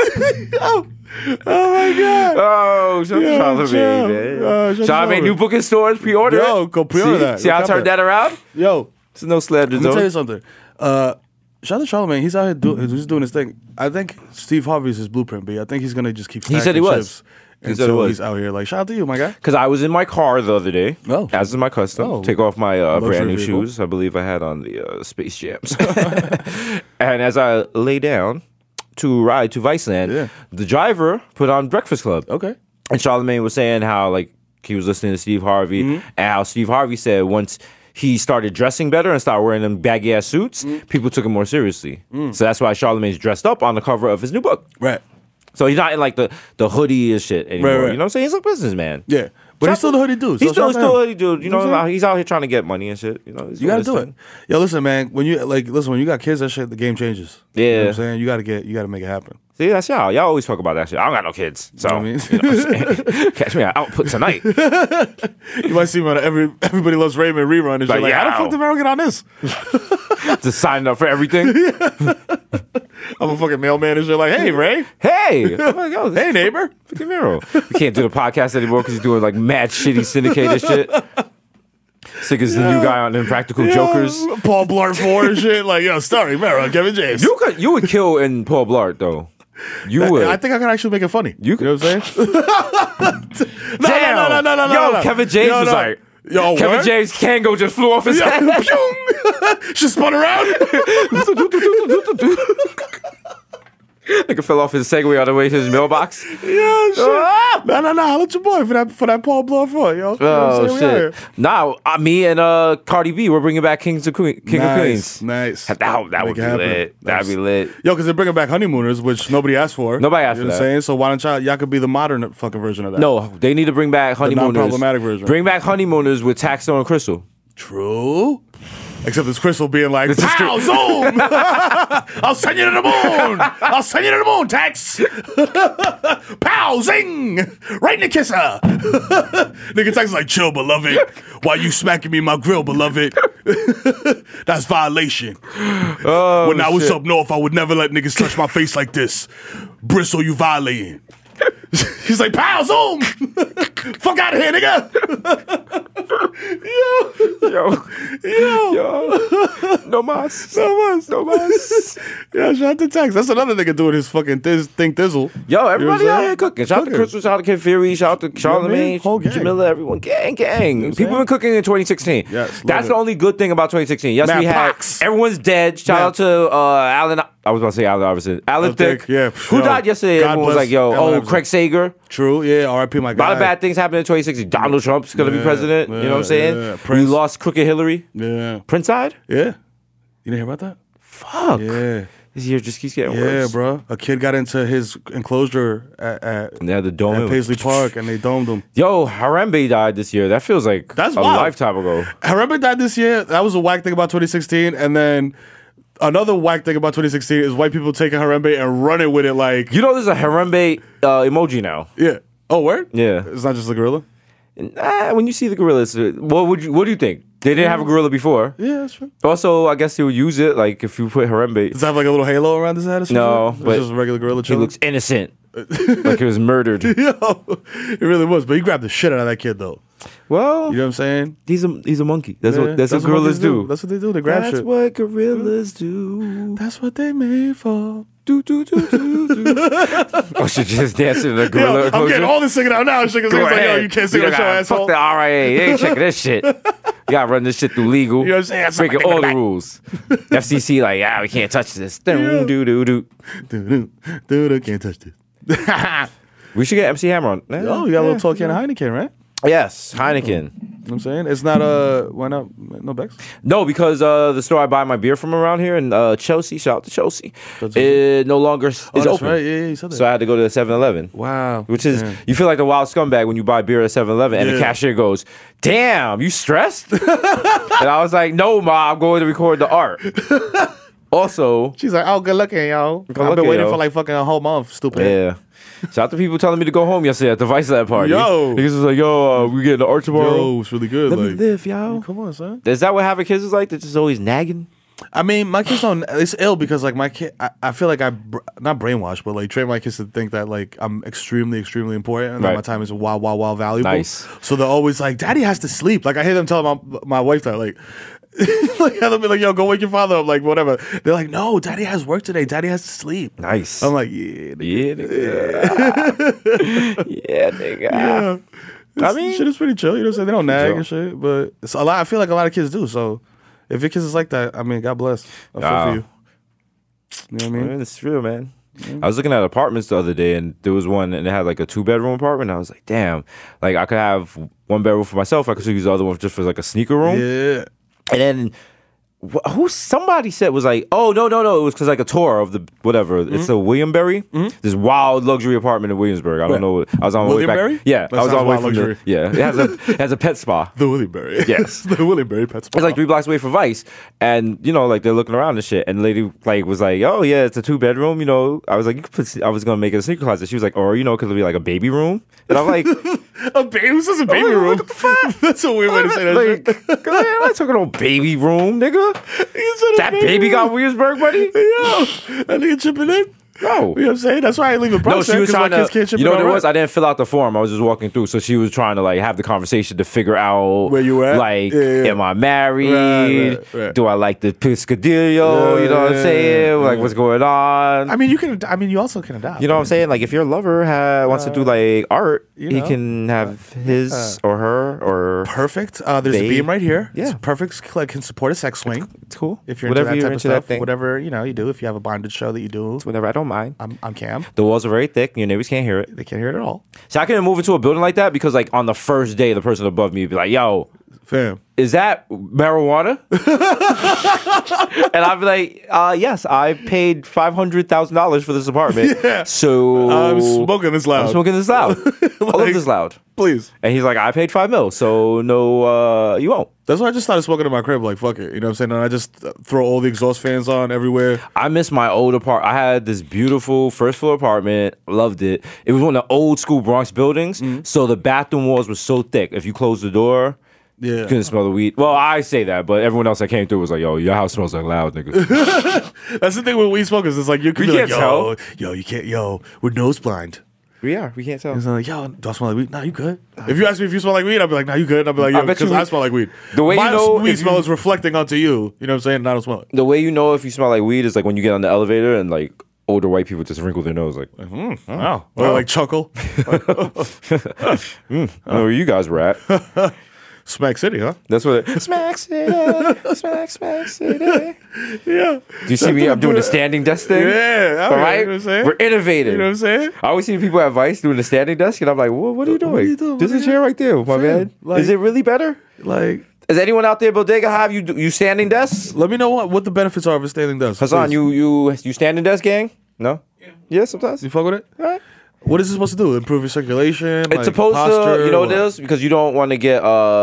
Oh my god. Oh, shout out to Charlemagne, man. Charlemagne, new book in stores, pre-order. Yo, go pre-order that. See how I Look turned up that around? Yo, It's no slander let me tell you zone. something. Shout out to Charlemagne. He's out here he's doing his thing. I think Steve Harvey's his blueprint, B. I think he's gonna just keep stacking said he was. chips He said he until was. he's out here. Like, shout out to you, my guy. Because I was in my car the other day, Oh. as is my custom. Oh. Take off my brand new vehicle. shoes. I believe I had on the Space Jams. And as I lay down to ride to Viceland, Yeah. the driver put on Breakfast Club. Okay. And Charlemagne was saying how like he was listening to Steve Harvey, and how Steve Harvey said once he started dressing better and started wearing them baggy ass suits, people took him more seriously. So that's why Charlemagne's dressed up on the cover of his new book. Right. So he's not in like the hoodie and shit anymore. Right. You know what I'm saying? He's a businessman. Yeah. But he's still the hoodie dude. He's so still shout out to a him. hoodie dude. You know, he's out here trying to get money and shit. You know, You gotta do it. Yo, listen, man. When you got kids, that shit, the game changes. You know Yeah. what I'm saying? You gotta make it happen. See, that's y'all. Y'all always talk about that shit. I don't got no kids, so You know what I mean? you know what I'm saying? Catch me at Output tonight. You might see him on Everybody Loves Raymond rerun and shit. Like, Like, how the yow. fuck did Mero get on this? Just signing up for everything. I'm a fucking mailman and shit. Like, hey, Ray. Hey, I'm like, yo, Hey, neighbor. fucking Mero. We can't do the podcast anymore because he's doing like mad shitty syndicated shit. Sick as the new guy on Impractical Jokers. Paul Blart 4 and shit. Like, yo, starring Mero, Kevin James. You would kill in Paul Blart though. You would. I think I can actually make it funny. You know what I'm saying? Damn. No. Yo, Kevin James was like, yo, Kevin what? James Kango just flew off his head. She spun around. Nigga fell off his Segway on the way to his mailbox. Yeah, shit. No. I'll let your boy for that Paul Blart 4, yo. You know what I'm Oh saying? We out shit! Now, me and Cardi B, we're bringing back King of Queens. Nice. That would Make be it happen. lit. That'd be lit. Yo, because they're bringing back Honeymooners, which nobody asked for. Nobody asked You know for what that. I'm saying? So why don't y'all could be the modern fucking version of that? No, they need to bring back Honeymooners. non-problematic version. Bring back Honeymooners with Taxstone and Crystal. True. Except it's Crystal being like, This is pow, zoom! I'll send you to the moon! I'll send you to the moon, Tex! Pow, zing! Right in the kisser! Nigga Tex is like, chill, beloved. Why you smacking me in my grill, beloved? That's violation. Oh, When I was shit. up north, I would never let niggas touch my face like this. Bristle, you violating. He's like, pow, zoom! Fuck out of here, nigga! Yo. No mas. No mas. Yeah, shout out to Tex. That's another nigga doing his fucking thing thizzle. Yo, everybody You know what I'm out saying? here cooking. Shout out to Cooking. Crystal, shout out to Kid Fury, shout out to Charlemagne, Whole gang. Jamila, everyone. Gang. what I'm People been cooking in 2016. Yes, love That's it. the only good thing about 2016. Yes, Matt we had Pox. everyone's dead. Shout Matt- out to Alan. I was about to say Alan Iverson. Alan Thicke. Thicke, yeah. Who Yo, died yesterday? God Everyone was bless like, yo, Alan Iverson. Craig Sager. True, yeah, R.I.P. my A guy. lot of bad things things happened in 2016. Donald Trump's going to be president. You know what I'm saying? Yeah. We lost crooked Hillary. Yeah. Prince died? Yeah. You didn't hear about that? Fuck. Yeah. This year just keeps getting worse. Yeah, bro. A kid got into his enclosure at the dome at Paisley Park, and they domed him. Yo, Harambe died this year. That feels like That's a wild. lifetime ago. Harambe died this year. That was a whack thing about 2016. And then another whack thing about 2016 is white people taking Harambe and running with it like... You know there's a Harambe emoji now. Yeah. Oh, word? Yeah. It's not just a gorilla? When you see the gorillas, what do you think? They didn't have a gorilla before. Yeah, that's true. Also, I guess they would use it like if you put Harambe. Does it have like a little halo around his head or something? No, it's but just a regular gorilla he chilling? looks innocent. Like he was murdered. Yo, it really was. But he grabbed the shit out of that kid, though. Well, You know what I'm saying? he's a monkey. That's Yeah, what gorillas monkeys do. That's what they do. They grab That's shit. what gorillas do. That's what they made for. Do. Oh, she just dancing in a gorilla Yo, I'm enclosure. getting all this singing out now. Shit, Go like, yo, ahead. you can't sing You on the show, gotta- asshole. Fuck the RIA. They ain't checking this shit. You gotta run this shit through legal. You know what I'm saying? That's Breaking something all the back. rules. FCC like, we can't touch this. Do. Dude, can't touch this. We should get MC Hammer on. Oh, you got a little tall can of Heineken, right? Yes, Heineken. You know what I'm saying? It's not, why not? No Becks? No, because the store I buy my beer from around here in Chelsea, shout out to Chelsea, it no longer is that's open. right. Yeah, you said that. So I had to go to the 7-Eleven. Wow. Which is, Yeah. you feel like the wild scumbag when you buy beer at 7-Eleven and the Yeah. cashier goes, damn, you stressed? And I was like, no, Ma, I'm going to record the art. Also, She's like, oh, good looking, yo. I've looking, been waiting yo. for like fucking a whole month, stupid. yeah. Shout out to people telling me to go home yesterday at the Vice Lab party. Yo. Niggas was like, yo, we getting the art tomorrow. Yo, it's really good. Let me like, live, yo. come on, son. Is that what having kids is like? They're just always nagging? I mean, my kids don't. It's ill because like my kid, I feel like not brainwashed, but like train my kids to think that like I'm extremely, extremely important and that Right. my time is wild, valuable. Nice. So they're always like, "Daddy has to sleep." Like I hear them tell my wife that like. Like they'll be like, "Yo, go wake your father up." Like whatever. They're like, "No, Daddy has work today. Daddy has to sleep." Nice. I'm like, "Yeah, Yeah, nigga. Yeah, nigga. yeah." I mean, shit is pretty chill. You know what I'm saying? They don't nag chill. and shit, but it's a lot. I feel like a lot of kids do. So if your kids is like that, I mean, God bless. I feel Wow. for you. You know what I mean? man, it's real, man. I was looking at apartments the other day, and there was one, and it had like a 2-bedroom apartment. And I was like, damn, like I could have 1 bedroom for myself. I could use the other one just for like a sneaker room. Yeah. And then somebody said was like, oh no, it was because like a tour of the whatever. It's a Williamberry, this wild luxury apartment in Williamsburg. I don't know. I was on my way back. Williamberry? Yeah, That I was sounds on my way wild from luxury. it has a pet spa. The Williamberry. Yes. The Williamberry Pet Spa. It's like 3 blocks away from Vice, and you know, like they're looking around and shit. And the lady like was like, "Oh yeah, it's a 2-bedroom." You know, I was like, "You could put." I was gonna make it a sneaker closet. She was like, "Or you know, could it be like a baby room?" And I'm like, a baby? Who says a baby like, room? what the fuck? That's a weird way to say that. like, shit. I'm not talking about baby room, nigga. You said a That baby got Williamsburg, buddy. Yo, that nigga chipping in. No. You know what I'm saying? That's why I leave a No, process. she was trying kids can't to. chip You know in what it on was? rent. I didn't fill out the form. I was just walking through, so she was trying to like have the conversation to figure out Where you at? Like, Yeah. am I married? Right. Do I like the piscadillo? You know what I'm saying? Like, what's going on? I mean, you also can adopt. You know what I'm saying? Like, if your lover wants to do like art, you he know. can have his or her or Perfect. There's They- a beam right here. Yeah. It's perfect. Like, can support a sex swing. it's cool. If you're Whatever into that you're type of into that stuff, thing. whatever you do. If you have a bondage show that you do, Whatever. I don't mind. I'm Cam. The walls are very thick. Your neighbors can't hear it. They can't hear it at all. So I couldn't move into a building like that because like on the first day, the person above me would be like, "Yo, Fam. is that marijuana?" And I'd be like, yes, I paid $500,000 for this apartment. Yeah. So I'm smoking this loud. I'm smoking this loud. All of this loud. Please. And he's like, I paid $5 million, so no, you won't. That's why I just started smoking in my crib. Like, fuck it. You know what I'm saying? And I just throw all the exhaust fans on everywhere. I miss my old apartment. I had this beautiful first floor apartment. Loved it. It was one of the old school Bronx buildings. So the bathroom walls were so thick. If you closed the door, Yeah. you couldn't smell the weed. Well, I say that, but everyone else that came through was like, yo, your house smells like loud, nigga. That's the thing with weed smokers. It's like, you can We be like, can't you can't, we're nose blind. We can't tell. It's like, yo, do I smell like weed? Nah, you good. If you ask me if you smell like weed, I'll be like, nah, you good. I'll be like, I yo, bet because you- I smell like weed. The way My you know weed if smell you- is reflecting onto you. You know what I'm saying? And I don't smell it. The way you know if you smell like weed is like when you get on the elevator and like older white people just wrinkle their nose like, Wow. Or like chuckle. I don't know where you guys were at. Smack City, huh? That's what it Smack City. Smack City. Yeah. Do you see me? I'm doing the standing desk thing. Yeah. All right? You know what I'm saying? We're innovative. You know what I'm saying? I always see people at Vice doing the standing desk, and I'm like, what are you doing? There's a chair right there, my man. Like, is it really better? Like, is anyone out there, Bodega, have you standing desks? let me know what the benefits are of a standing desk. Hasan, you standing desk gang? No? Yeah, sometimes. You fuck with it? All right. What is it supposed to do? Improve your circulation? It's supposed posture, to, you know what it is? Because you don't want to get,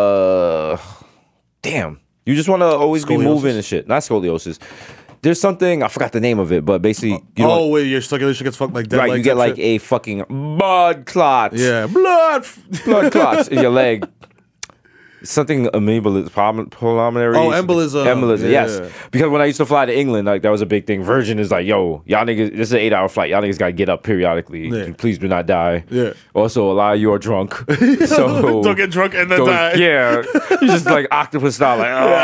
damn. You just want to always be moving and shit. Not scoliosis. There's something, I forgot the name of it, but basically, wait, your circulation gets fucked like that. Right, you get like a fucking blood clot. Yeah, blood clots in your leg. Something pulmonary. Oh, embolism. Embolism, yes. Because when I used to fly to England, like that was a big thing. Virgin is like, yo, y'all niggas, this is an 8-hour flight. Y'all niggas gotta get up periodically. Yeah. Please do not die. Yeah. Also, a lot of you are drunk. So don't get drunk and then die. Yeah. You just like octopus style,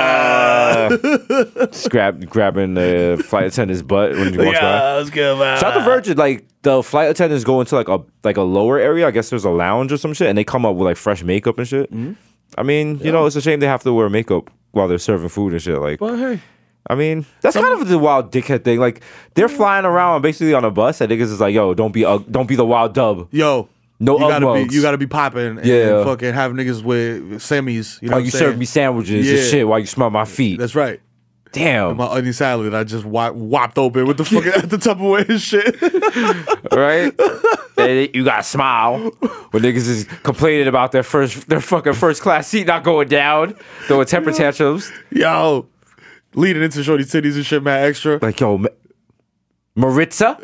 like, just grabbing the flight attendant's butt when you walk by. Let's go, man. Shout out to Virgin, like the flight attendants go into like a lower area. I guess there's a lounge or some shit, and they come up with like fresh makeup and shit. Mm-hmm. I mean, you know, it's a shame they have to wear makeup while they're serving food and shit. Like, but hey, I mean, that's kind of the wild dickhead thing. Like, they're flying around basically on a bus, and niggas is like, yo, don't be the wild dub. Yo, no, you gotta be popping. And fucking have niggas with semis. You know, you serve me sandwiches and shit while you smell my feet. That's right. Damn. My onion salad I just whopped open with the fucking at the Tupperware and shit. Right? And you gotta smile when niggas is complaining about their fucking first class seat not going down, throwing temper tantrums. Yo, leading into shorty titties and shit, man, extra. Like, yo, Maritza?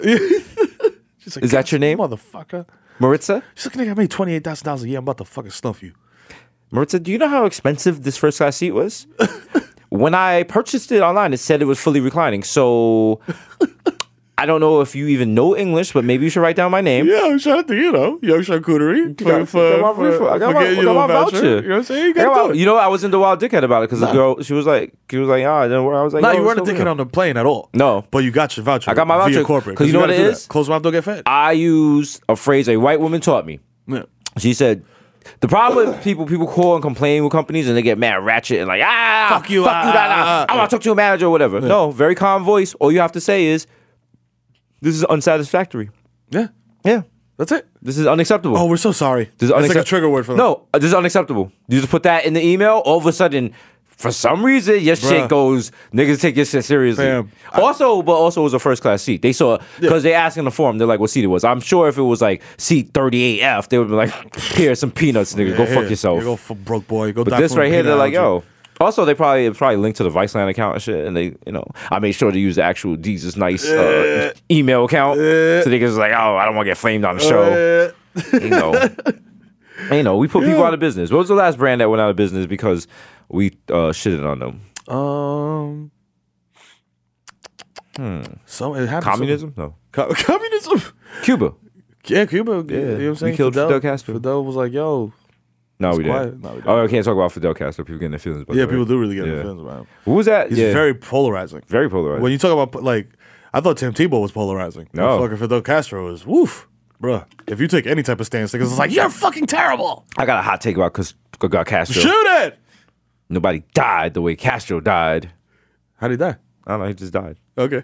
Like, is that your name? Motherfucker. Maritza? She's like, nigga, I made $28,000 a year. I'm about to fucking stuff you. Maritza, do you know how expensive this first class seat was? When I purchased it online, it said it was fully reclining. So I don't know if you even know English, but maybe you should write down my name. Yeah, shout out to young charcuterie. I got my voucher. You know what I'm saying? You know, I wasn't the wild dickhead about it because the girl, she was like, I was like, no, you weren't a dickhead on the plane at all. No, but you got your voucher. I got my voucher via corporate because you know what it is. Close mouth, don't get fed. I use a phrase a white woman taught me. Yeah. She said, the problem with people call and complain with companies and they get mad ratchet and like, fuck you, I want to talk to a manager or whatever. Yeah. No, very calm voice. All you have to say is, this is unsatisfactory. Yeah. Yeah. That's it. This is unacceptable. Oh, we're so sorry. This is like a trigger word for them. No, this is unacceptable. You just put that in the email, all of a sudden, for some reason, your shit goes, niggas take your shit seriously. Fam. Also, it was a first class seat. They saw, because they asked in the form, they're like, what seat it was. I'm sure if it was like seat 38F, they would be like, here's some peanuts, nigga. Go fuck yourself. You go for broke boy. Go but this right here, they're like, yo. Also, they probably linked to the Viceland account and shit, and they, I made sure to use the actual Desus Nice email account, so they just like, oh, I don't want to get flamed on the show. We put people out of business. What was the last brand that went out of business because we shitted on them? It happened. Communism? No. Communism. Cuba. Yeah, Cuba. Yeah. You know what I'm saying? We killed Fidel Castro. Fidel was like, yo. No, we didn't. Oh, I can't talk about Fidel Castro. People getting their feelings about that. Yeah, people do really get their feelings about him. Who was that? He's very polarizing. Very polarizing. When you talk about, like, I thought Tim Tebow was polarizing. No. Fucking Fidel Castro is, woof. Bruh. If you take any type of stance, it's like, you're fucking terrible. I got a hot take about Castro. Shoot it! Nobody died the way Castro died. How'd he die? I don't know. He just died. Okay.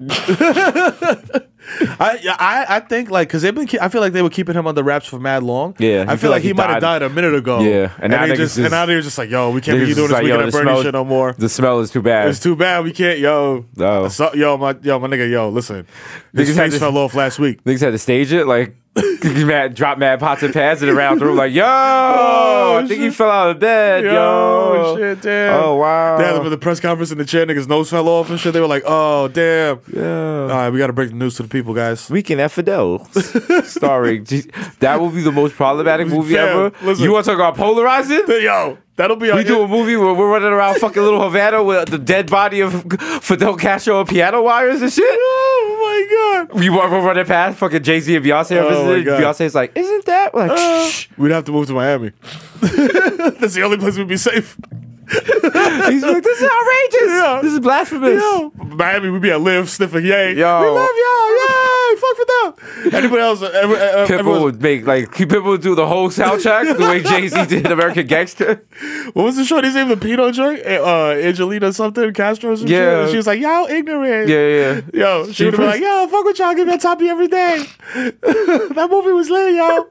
I think like because I feel like they were keeping him under wraps for mad long. Yeah, I feel like he might have died a minute ago. Yeah, and now they were just like, yo, we can't be doing this weekend at Bernie shit no more. The smell is too bad. It's too bad. We can't, yo. No. My nigga, listen. His face fell off last week. Niggas had to stage it like. Drop mad pots and pans in the round room like, yo, I think he fell out of bed, yo. Shit, damn. Oh, wow. They had him at the press conference in the chair, niggas' nose fell off and shit. They were like, oh, damn. Yeah. All right, we got to break the news to the people, guys. Weekend at Fidels. Starring. That will be the most problematic movie ever. Listen. You want to talk about polarizing? Yo. That'll be we do a movie where we're running around fucking little Havana with the dead body of Fidel Castro and piano wires and shit. Oh my god! We were running past fucking Jay-Z and Beyonce. Beyonce's like, isn't that like? Shh. We'd have to move to Miami. That's the only place we'd be safe. He's like, this is outrageous. Yeah. This is blasphemous. Yo. Miami, we'd be at Live sniffing yay. Yo. We love y'all. Yay. hey, fuck Fidel. Anybody else? Pitbull would make like Pitbull would do the whole soundtrack the way Jay-Z did American Gangster. What was the shorty's name? The Pino joint? Angelina something, Castro or some Yeah. shit. She was like, y'all ignorant. Yeah. Yo, she would be like, yo, fuck with y'all, give me a toppy every day. That movie was lit, yo.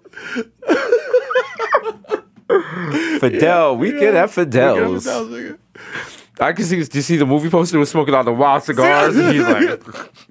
Fidel, Weekend at Fidel's. I can see. Do you see the movie poster was smoking out the wild cigars? And he's like,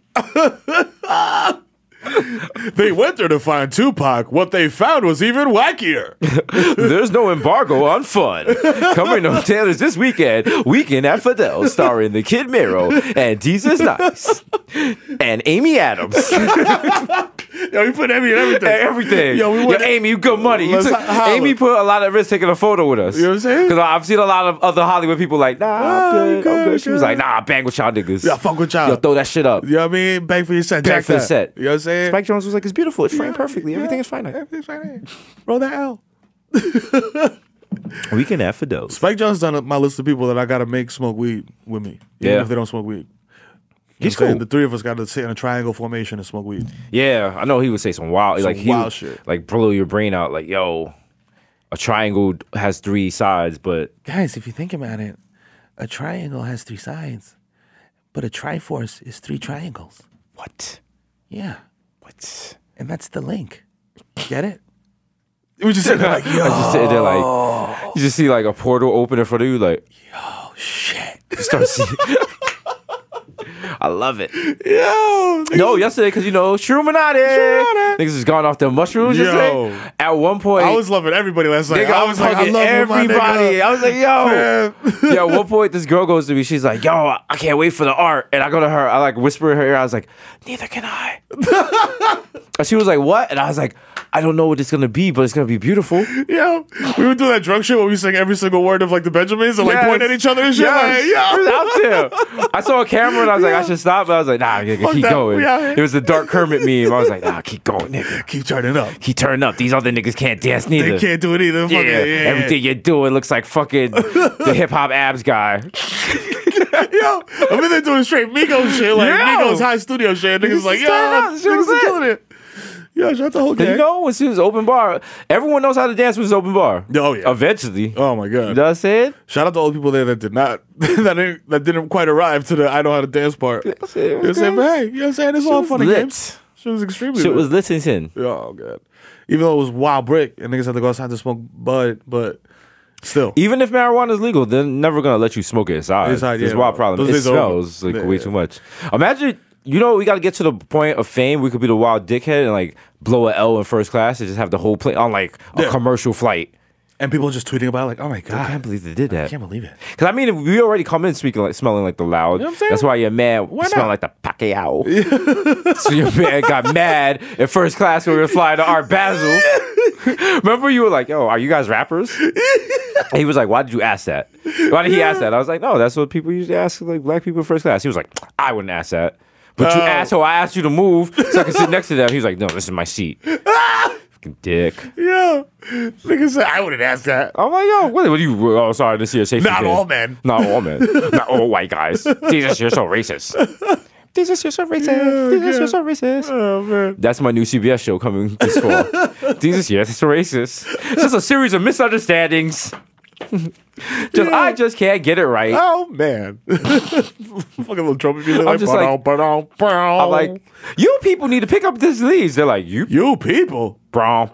they went there to find Tupac. What they found was even wackier. there's no embargo on fun. Coming to Taylor's this weekend, Weekend at Fidel's, starring the Kid Mero and Desus Nice and Amy Adams. Yo, we put Amy in everything. Everything. Yo, Amy, you good money. Amy put a lot of risk taking a photo with us. You know what I'm saying? Because I've seen a lot of other Hollywood people like, nah, I'm good. She was like, nah, bang with y'all niggas. Yeah, fuck with y'all. Yo, throw that shit up. You know what I mean? Bang for your set. Bang for your set. You know what I'm saying? Spike Jones was like, it's beautiful. It's framed perfectly. Everything is fine. Everything's fine. Roll that L. Weekend at Fidel's. Spike Jones done my list of people that I gotta make smoke weed with me. Even if they don't smoke weed. He's cool. The three of us got to sit in a triangle formation and smoke weed. Yeah, I know he would say some wild, wild shit. Like blow your brain out. Like, yo, a triangle has 3 sides, but guys, if you think about it, a triangle has 3 sides, but a triforce is 3 triangles. What? Yeah. What? And that's the link. Get it? We just sit there like, yo. I just sit there like, you just see like a portal open in front of you, like, yo, shit. You start seeing. I love it. Yo. No, yesterday, because, you know, Shroomminati. Niggas has gone off their mushrooms yesterday. At one point. I was loving everybody last night. Nigga, I was like, I love everybody. I was like, yo. Yeah, at one point, this girl goes to me. She's like, yo, I can't wait for the art. And I go to her. I like whisper in her ear. I was like, neither can I. And she was like, what? And I was like, I don't know what it's going to be, but it's going to be beautiful. Yeah. We would do that drunk shit where we sing every single word of like the Benjamins and like point at each other and shit. Like, yeah. It was out there. I saw a camera and I was like, I should stop. But I was like, nah, nigga, keep going. It was the Dark Kermit meme. I was like, nah, keep going, nigga. Keep turning up. Keep turning up. These other niggas can't dance neither. They can't do it either. Everything you're doing looks like fucking the hip hop abs guy. Yo, I mean, they're doing straight Migos shit, like Migos high studio shit. Niggas like, yo, niggas are killing it. Yeah, shout out the whole gang. You know, when it was open bar, everyone knows how to dance when it's open bar. Oh yeah. Eventually. Oh my god. You know what I'm saying? Shout out to all the people there that did not, that didn't quite arrive to the I know how to dance part. You know what I'm saying? But hey, you know what I'm saying? It's all fun and games. Shit was extremely Shit was listening. Oh god. Even though it was wild brick and niggas had to go outside to smoke bud, but still. Even if marijuana is legal, they're never gonna let you smoke it inside. It's a wild problem. It smells like way too much. Imagine. You know, we got to get to the point of fame. We could be the wild dickhead and like blow a L in first class and just have the whole plane on like a commercial flight. And people just tweeting about it like, oh my God. I can't believe they did that. I can't believe it. Because I mean, we already come in smelling like the loud. You know what I'm saying? That's why you're mad. You smell like the Pacquiao. So your man got mad in first class when we were flying to Art Basel. Remember you were like, yo, are you guys rappers? And he was like, why did you ask that? Why did he ask that? I was like, no, that's what people usually ask like black people in first class. He was like, I wouldn't ask that. But you asshole, I asked you to move so I can sit next to them. He was like, no, this is my seat. Fucking dick. Yeah. Nigga said, I wouldn't ask that. I'm like, yo, what are you? Oh, sorry, this is your safety. Not all men. Not all men. Not all white guys. Jesus, you're so racist. Jesus, you're so racist. Jesus, you're so racist. Oh, man. That's my new CBS show coming this fall. Jesus, you're so racist. It's just a series of misunderstandings. I just can't get it right. Oh man. Fucking little trumpet music. I'm just I'm like, you people need to pick up this leads. They're like, you people. I'm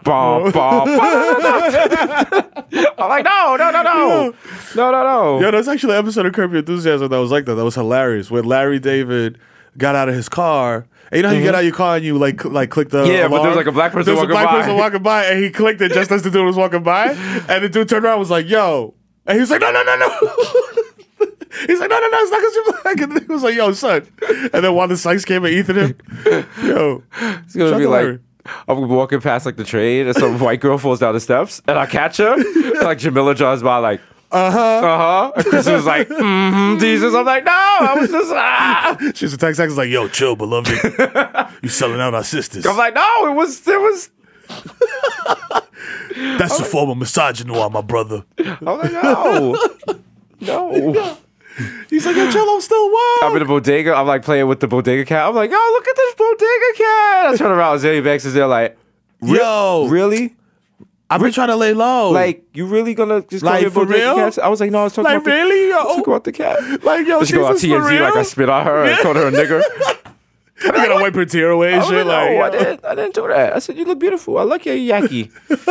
like, no. Yeah, there's actually an episode of Curb Your Enthusiasm that was like that. That was hilarious. When Larry David got out of his car. And you know how you get out of your car and you like click the alarm? But there was like a black person walking by and he clicked it just as the dude was walking by. And the dude turned around and was like, yo. And he was like, no. He's like, no, it's not because you're black. And he was like, yo, son. And then Wanda Sykes came and ethered him. Yo. It's going to be like, I'm walking past like the train and some white girl falls down the steps and I catch her. And, like Jamila drives by like, And Chris was like, Jesus. I'm like, no, I was just, She's a text like, yo, chill, beloved. You selling out our sisters. I'm like, no, it was. That's a form of misogyny, my brother. I'm like, no. He's like, yo, chill, I'm still wild. I'm in a bodega. I'm like playing with the bodega cat. I'm like, yo, look at this bodega cat. I turn around, Zilly Banks is there like, yo, really? I've been trying to lay low. Like, you really gonna just like, call for bodega real? cats? I was like, no, I was talking like, about really, yo? talking about the cat. Like, yo, she go on Jesus, TMZ for real? like I spit on her and called her a nigger. You gotta wipe her tear away and I shit. like, Like, no, I didn't do that. I said, you look beautiful. I like your yaki.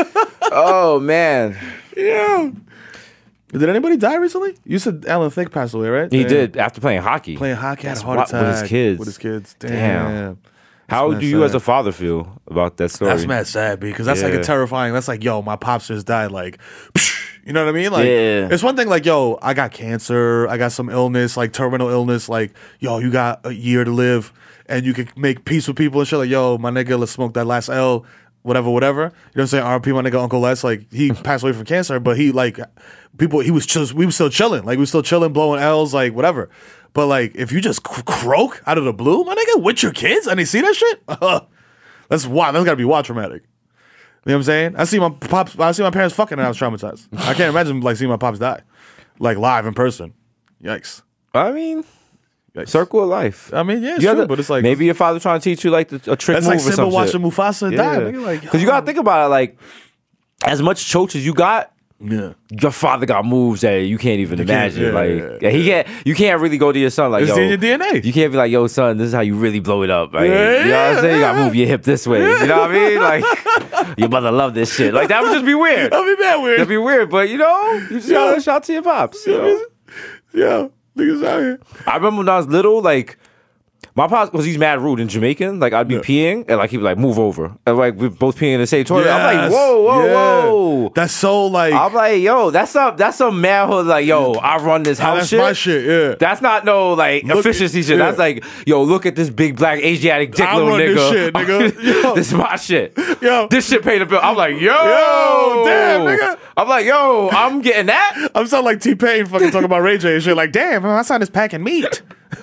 Oh, man. yeah. Did anybody die recently? You said Alan Thicke passed away, right? He did after playing hockey. Playing hockey, had a heart With attack. his kids. With his kids. Damn. How do you sad. as a father feel about that story? That's mad sad, because that's like a terrifying. That's like, yo, my pops just died. Like, you know what I mean? Like, it's one thing like, yo, I got cancer. I got some illness, like terminal illness. Like, yo, you got a year to live, and you can make peace with people and shit. Like, yo, my nigga, let's smoke that last L, whatever. You know what I'm saying? RP, my nigga, Uncle Les. Like, he passed away from cancer, but he like people. He was just, we were still chilling. Like, we were still chilling, blowing L's, like whatever. But like, if you just croak out of the blue, my nigga, with your kids, and they see that shit, that's wild. That's gotta be wild traumatic. You know what I'm saying? I see my parents fucking, and I was traumatized. I can't imagine like seeing my pops die, like live in person. Yikes. I mean, circle of life. I mean, yeah, it's true, but it's like maybe your father trying to teach you like a trick that's move like or Simba something. watching Mufasa die. Nigga, like, because you gotta think about it. Like, as much choach as you got, your father got moves that you can't even imagine. You can't really go to your son like, it's yo, in your DNA. You can't be like, yo, son, this is how you really blow it up. Right? You know what I'm saying? You gotta move your hip this way. You know what I mean? Like, your mother love this shit. Like, that would just be weird. That'd be bad weird. That'd be weird, but you know, you just gotta shout out to your pops. You know? Yeah, niggas out here. I remember when I was little, like, my pops, because he's mad rude and Jamaican, like, I'd be peeing, and, like, he'd be like, move over. And, like, we're both peeing in the same toilet. I'm like, whoa. That's so, like... I'm like, yo, that's some manhood, like, yo, I run this house that's shit. my shit, yeah. That's not no, like, efficiency shit. That's like, yo, look at this big black Asiatic dick I little run nigga. this shit, nigga. This is my shit. Yo. This shit paid the bill. I'm like, yo. Damn, nigga. I'm like, yo, I'm getting that. I'm sounding like T-Pain fucking talking about Ray J and shit. Like, damn, my son is packing meat.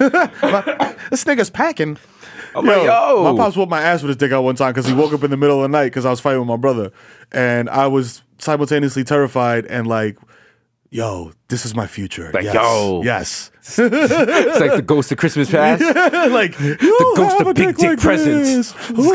This nigga's packing. I'm like, yo. My pops whooped my ass with his dick out one time because he woke up in the middle of the night because I was fighting with my brother. And I was simultaneously terrified and like, yo, this is my future. Like, yes. yo. Yes. It's like the ghost of Christmas past. Like, the ghost of big dick presents.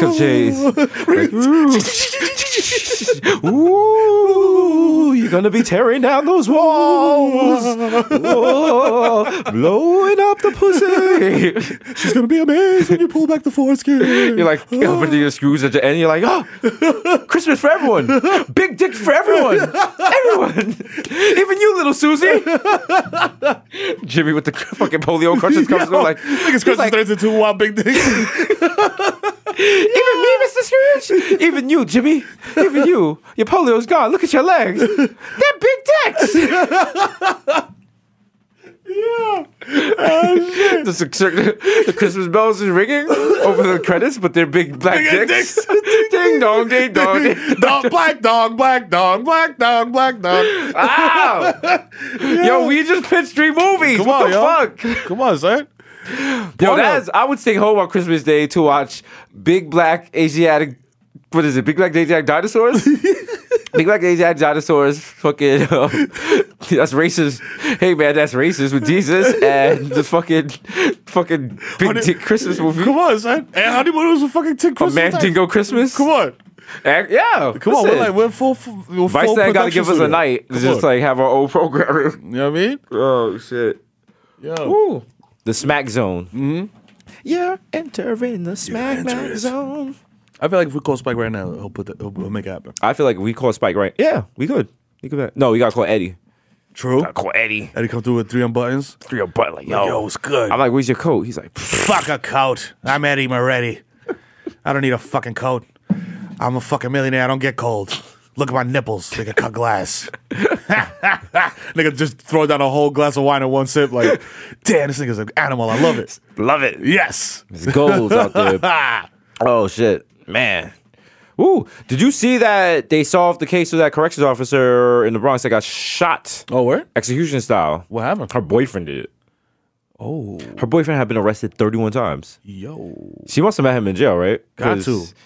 Ooh, you're gonna be tearing down those walls. Whoa, blowing up the pussy. She's gonna be amazed when you pull back the foreskin. You're like opening your screws at the end. You're like, oh, Christmas for everyone. Big dick for everyone. Everyone. Even you, little Susie. Jimmy with the fucking polio crutches comes through like, niggas crutches turns into wild big dicks. Even me, Mr. Scrooge. Even you, Jimmy. Even you. Your polio's gone. Look at your legs. They're big dicks. Yeah. The Christmas bells is ringing over the credits, but they're big black dicks. Ding dong, ding dong, ding dong. Black dog, black dog, black dog, black dog. Ow! Yo, we just pitched 3 movies. Come what on, the fuck? Come on, son. Yo, I would stay home on Christmas Day to watch big black Asiatic. What is it? Big black Asiatic dinosaurs. Big black Asiatic dinosaurs. Fucking. That's racist. Hey man, that's racist with Jesus and the fucking big dick Christmas movie. Come on, son. And Honeymoon was a fucking tick Christmas. A man dingo Christmas. Come on. And, yeah, come on. We're full Vice Dad got to give us a night to just like have our own programming. You know what I mean? Oh shit. Yo. Woo. The smack zone. Mm-hmm. You're entering the smack zone. I feel like if we call Spike right now, he'll make it happen. I feel like if we call Spike right, yeah, we could. No, we gotta call Eddie. True. Gotta call Eddie. Eddie come through with 3 on buttons. 3 on button, like yo, it's good. I'm like, where's your coat? He's like, fuck a coat. I'm Eddie Moretti. I don't need a fucking coat. I'm a fucking millionaire. I don't get cold. Look at my nipples. They can cut glass. Nigga just throw down a whole glass of wine in one sip. Like, damn, this nigga's an animal. I love it. Love it. Yes. There's goals out there. Oh, shit. Man. Ooh. Did you see that they solved the case of that corrections officer in the Bronx that got shot? Oh, where? Execution style. What happened? Her boyfriend did it. Oh. Her boyfriend had been arrested 31 times. Yo. She must have met him in jail, right? Got to.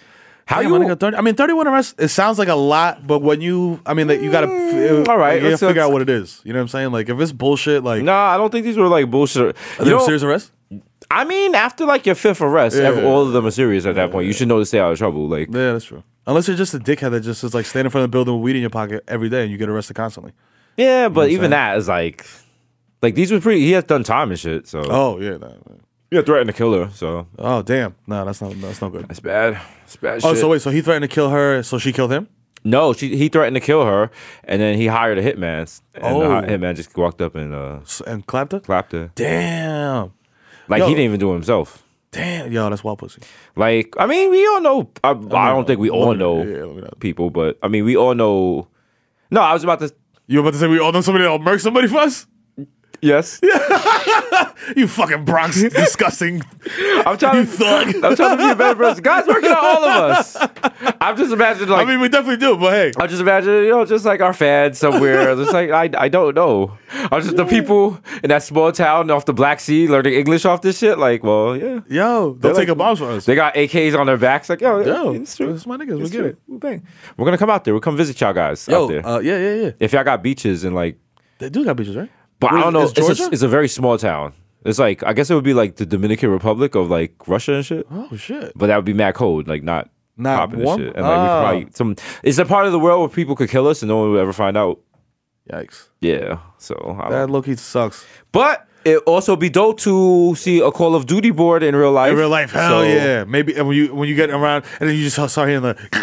How you? 30, I mean, 31 arrests. It sounds like a lot, but when you, I mean, like, you gotta. All right, you gotta figure out what it is. You know what I'm saying? Like, if it's bullshit, like. Nah, I don't think these were like bullshit. Are they serious arrests? I mean, after like your 5th arrest, all of them are serious at that point. You should know to stay out of trouble. Like, yeah, that's true. Unless you're just a dickhead that just is like standing in front of the building with weed in your pocket every day and you get arrested constantly. Yeah, but even that is like these were pretty. He has done time and shit. So. Oh yeah. Yeah, threatened to kill her. So. Oh damn! No, that's not good. That's bad. That's bad. Oh, shit. so wait, so he threatened to kill her, so she killed him? No, he threatened to kill her, and then he hired a hitman. And the hitman just walked up and clapped her. Clapped her. Damn. Like he didn't even do it himself. Damn, yo, that's wild pussy. Like, I mean, we all know. I don't think we all know people, but I mean, we all know. No, I was about to. You were about to say we all know somebody that'll murk somebody for us? Yes. You fucking Bronx disgusting. I'm trying to be a better person. God's working on all of us. I'm just imagining like. I mean, we definitely do, but hey. I'm just imagining, just like our fans somewhere. Just like I don't know. I'm just the people in that small town off the Black Sea learning English off this shit. Like, well, yeah. Yo, they'll take a bomb for us. They got AKs on their backs. Like, yo, it's true. It's my niggas. We get it. We're gonna come out there. We'll come visit y'all guys out there. Yeah. If y'all got beaches and like. They do got beaches, right? But I don't know. It's a very small town. It's like, I guess it would be like the Dominican Republic of like Russia and shit. Oh shit! But that would be mad cold, like not popping warm? and shit. And like we could probably it's a part of the world where people could kill us and no one would ever find out. Yikes! Yeah, so that low-key sucks. But it also be dope to see a Call of Duty board in real life. In real life, hell yeah! Maybe when you get around and then you just start hearing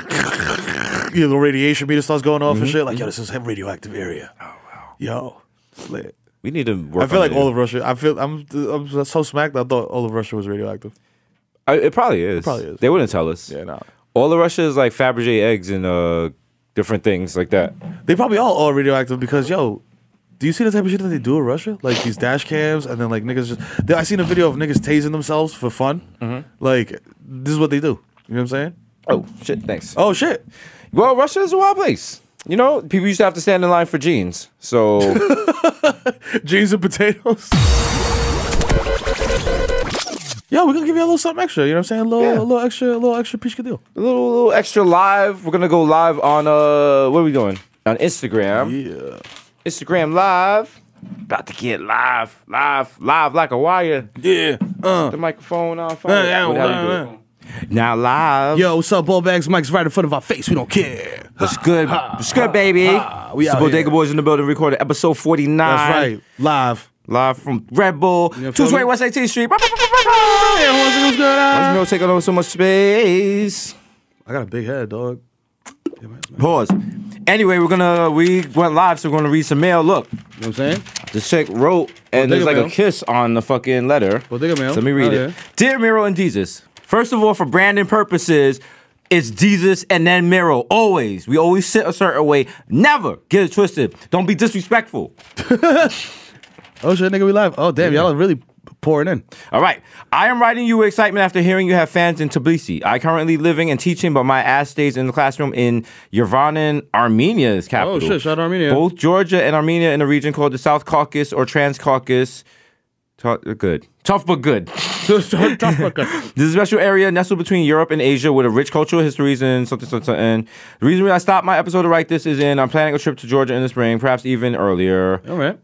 the radiation meter starts going off and shit. Like, yo, this is a radioactive area. Oh wow! Yo, it's lit. We need to work. I feel like all of Russia. I'm so smacked. I thought all of Russia was radioactive. It probably is. They wouldn't tell us. Yeah, no. All of Russia is like Fabergé eggs and different things like that. They probably all are radioactive because do you see the type of shit that they do in Russia? Like these dash cams and then like niggas just. I seen a video of niggas tasing themselves for fun. Like this is what they do. You know what I'm saying? Oh shit! Thanks. Oh shit! Well, Russia is a wild place. You know, people used to have to stand in line for jeans. So jeans and potatoes. Yo, we're gonna give you a little something extra. You know what I'm saying? A little extra piece of deal. A little extra live. We're gonna go live on what are we doing? On Instagram. Yeah. Instagram live. About to get live like a wire. Yeah. The microphone on fire. Now live. Yo, what's up, ball bags? Mike's right in front of our face. We don't care. What's good? What's good, baby? We it's the Bodega Boys in the building, recording episode 49. That's right. Live from Red Bull, 220 West 18th Street. What's good? Mero taking over so much space. I got a big head, dog. Pause. Anyway, we went live, so we're gonna read some mail. Look. You know what I'm saying? The chick wrote, and there's like a kiss on the fucking letter. Bodega mail. So let me read it. Dear Mero and Desus, first of all, for branding purposes, it's Desus and then Mero. Always. We always sit a certain way. Never get it twisted. Don't be disrespectful. Oh shit, nigga, we live. Oh damn, y'all are really pouring in. All right. I am writing you with excitement after hearing you have fans in Tbilisi. I currently living and teaching, but my ass stays in the classroom in Yerevan, Armenia's capital. Oh shit, shout out Armenia. Both Georgia and Armenia in a region called the South Caucasus or Transcaucasus. Good. Tough but good. Tough but good. This is a special area nestled between Europe and Asia with a rich cultural histories and something. The reason I stopped my episode to write this is I'm planning a trip to Georgia in the spring, perhaps even earlier. All right.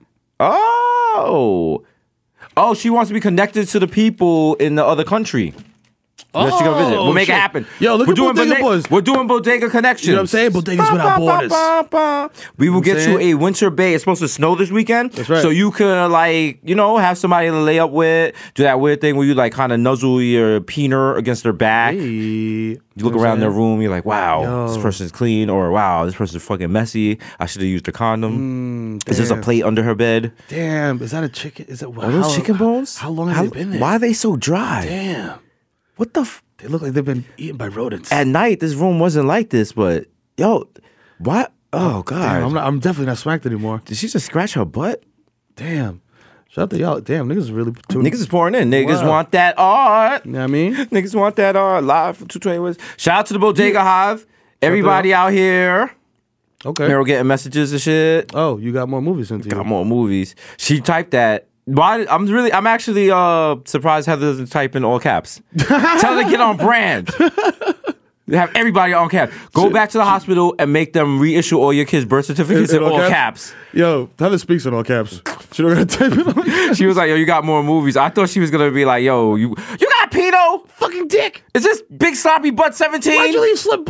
Oh, she wants to be connected to the people in the other country. That she gonna visit. We'll make it happen. Yo, look at Bodega Boys. We're doing Bodega Connections. You know what I'm saying? Bodegas without borders. We will get you a winter bay. It's supposed to snow this weekend. That's right. So you can have somebody to lay up with. Do that weird thing where you like kind of nuzzle your peener against their back. Hey. You look around their room. You're like, wow, this person's clean, or wow, this person's fucking messy. I should have used a condom. Is there a plate under her bed? Damn, is that a chicken? Is it? Are those chicken bones? How long have they been there? Why are they so dry? Damn. What the? They look like they've been eaten by rodents. At night, this room wasn't like this, but yo, what? Oh god, damn, I'm definitely not smacked anymore. Did she just scratch her butt? Damn. Shout out to y'all. Damn, niggas is really niggas is pouring in. Niggas want that art. You know what I mean? Niggas want that art. Live from 220 West. Shout out to the Bodega Hive. Everybody out here. Okay. Mero getting messages and shit. Oh, you got more movies into you. Got more movies. She typed that. Why? I'm actually surprised Heather doesn't type in all caps. Tell her to get on brand. Have everybody on caps. Go back to the hospital and make them reissue all your kids' birth certificates in all caps. Yo, Tyler speaks in all caps. She don't gotta type it on. She was like, yo, you got more movies. I thought she was gonna be like, yo, you got pedo? Fucking dick. Is this big sloppy butt 17? Why'd you leave slip?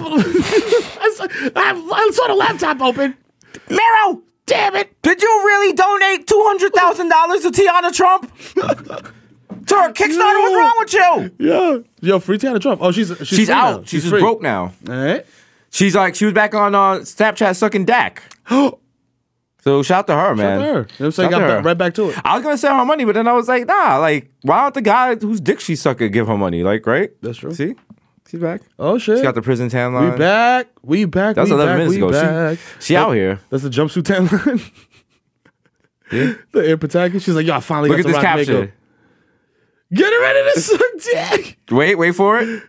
I saw the laptop open. Mero! Damn it. Did you really donate $200,000 to Tiana Trump? To her Kickstarter? What's wrong with you? Yeah. Yo, free Tiana Trump. Oh, she's out. Now. She's just free. broke now. All right. She was back on Snapchat sucking Dak. So shout out to her, man. Shout out to her. You know what I'm saying? Got right back to it. I was going to send her money, but then I was like, nah, like, why don't the guy whose dick she sucking give her money? Like, right? That's true. See? She's back. Oh, shit. She got the prison tan line. We back. That's 11 minutes ago. She out here. That's the jumpsuit tan line. Yeah. The air protection. She's like, yo, I finally Look got at the this rock caption. makeup. Get ready to suck dick. Wait for it.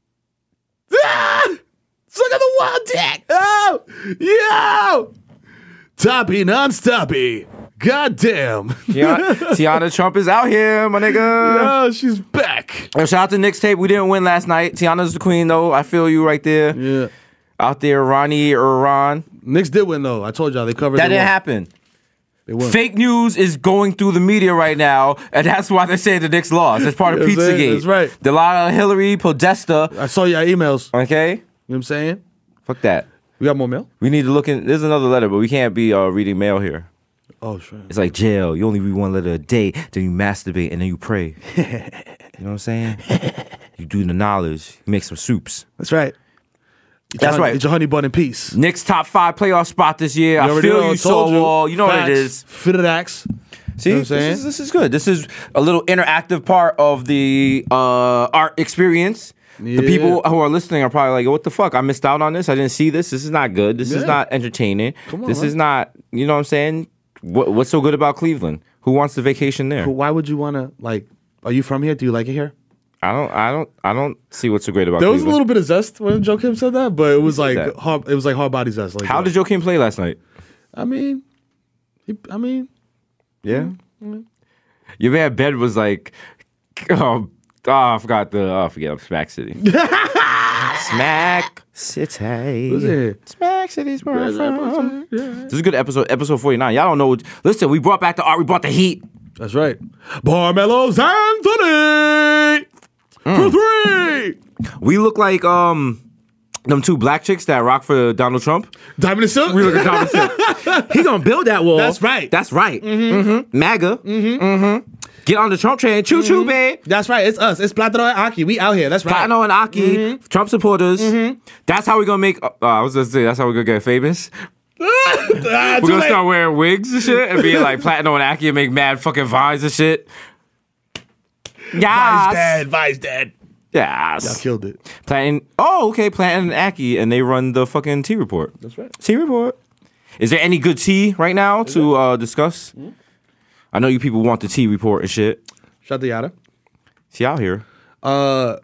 Suck on the wild dick. Oh, yo. Toppy, non-stoppy. Goddamn. Tiana Trump is out here, my nigga. Yo, she's back. Shout out to Nick's tape. We didn't win last night. Tiana's the queen, though. I feel you right there. Yeah. Out there, Ronnie or Ron. Knicks did win, though. I told y'all they covered. That didn't happen. They won. Fake news is going through the media right now, and that's why they say the Knicks lost. It's part of Pizzagate. That's right. Delilah Hillary Podesta. I saw your emails. Okay? You know what I'm saying? Fuck that. We got more mail? We need to look in. There's another letter, but we can't be reading mail here. Oh, sure. It's like jail. You only read one letter a day, then you masturbate, and then you pray. You know what I'm saying? You do the knowledge. You make some soups. That's right. That's right. Eat your honey bun in peace. Knicks top 5 playoff spot this year. I feel you so well. You know what it is. Fidels. See, you know what I'm saying? This is good. This is a little interactive part of the art experience. Yeah. The people who are listening are probably like, what the fuck? I missed out on this. I didn't see this. This is not good. This is not entertaining. Come on, this is not, you know what I'm saying? What's so good about Cleveland? Who wants to vacation there? Why would you want to, like, are you from here? Do you like it here? I don't see what's so great about There was Cleveland. a little bit of zest when Joakim said that, but it was like hard body zest. Like How did Joakim play last night? I mean, Yeah. Your man Ben was like, I forgot I'm Smack City. Smack City. What's it? Smack City's where I'm from. This is a good episode 49. Y'all don't know. Listen, we brought back the art. We brought the heat. That's right. Barmelo's Anthony for 3. We look like them 2 black chicks that rock for Donald Trump. Diamond and Silk. We look at Donald Trump. He gonna build that wall. That's right. That's right. Mm-hmm. MAGA. Mm-hmm. Get on the Trump train. Choo choo, babe. That's right. It's us. It's Platano and Aki. We out here. That's right. Platano and Aki, Trump supporters. That's how we gonna make. I was gonna say that's how we gonna get famous. We're gonna start wearing wigs and shit and be like Platano and Aki and make mad fucking vines and shit. Yes. Vice dead. Yes. Y'all killed it. Platinum and Aki, and they run the fucking Tea Report. That's right. Tea Report. Is there any good tea right now to discuss? I know you people want the Tea Report and shit. Shout to Yada. She out here. Ooh.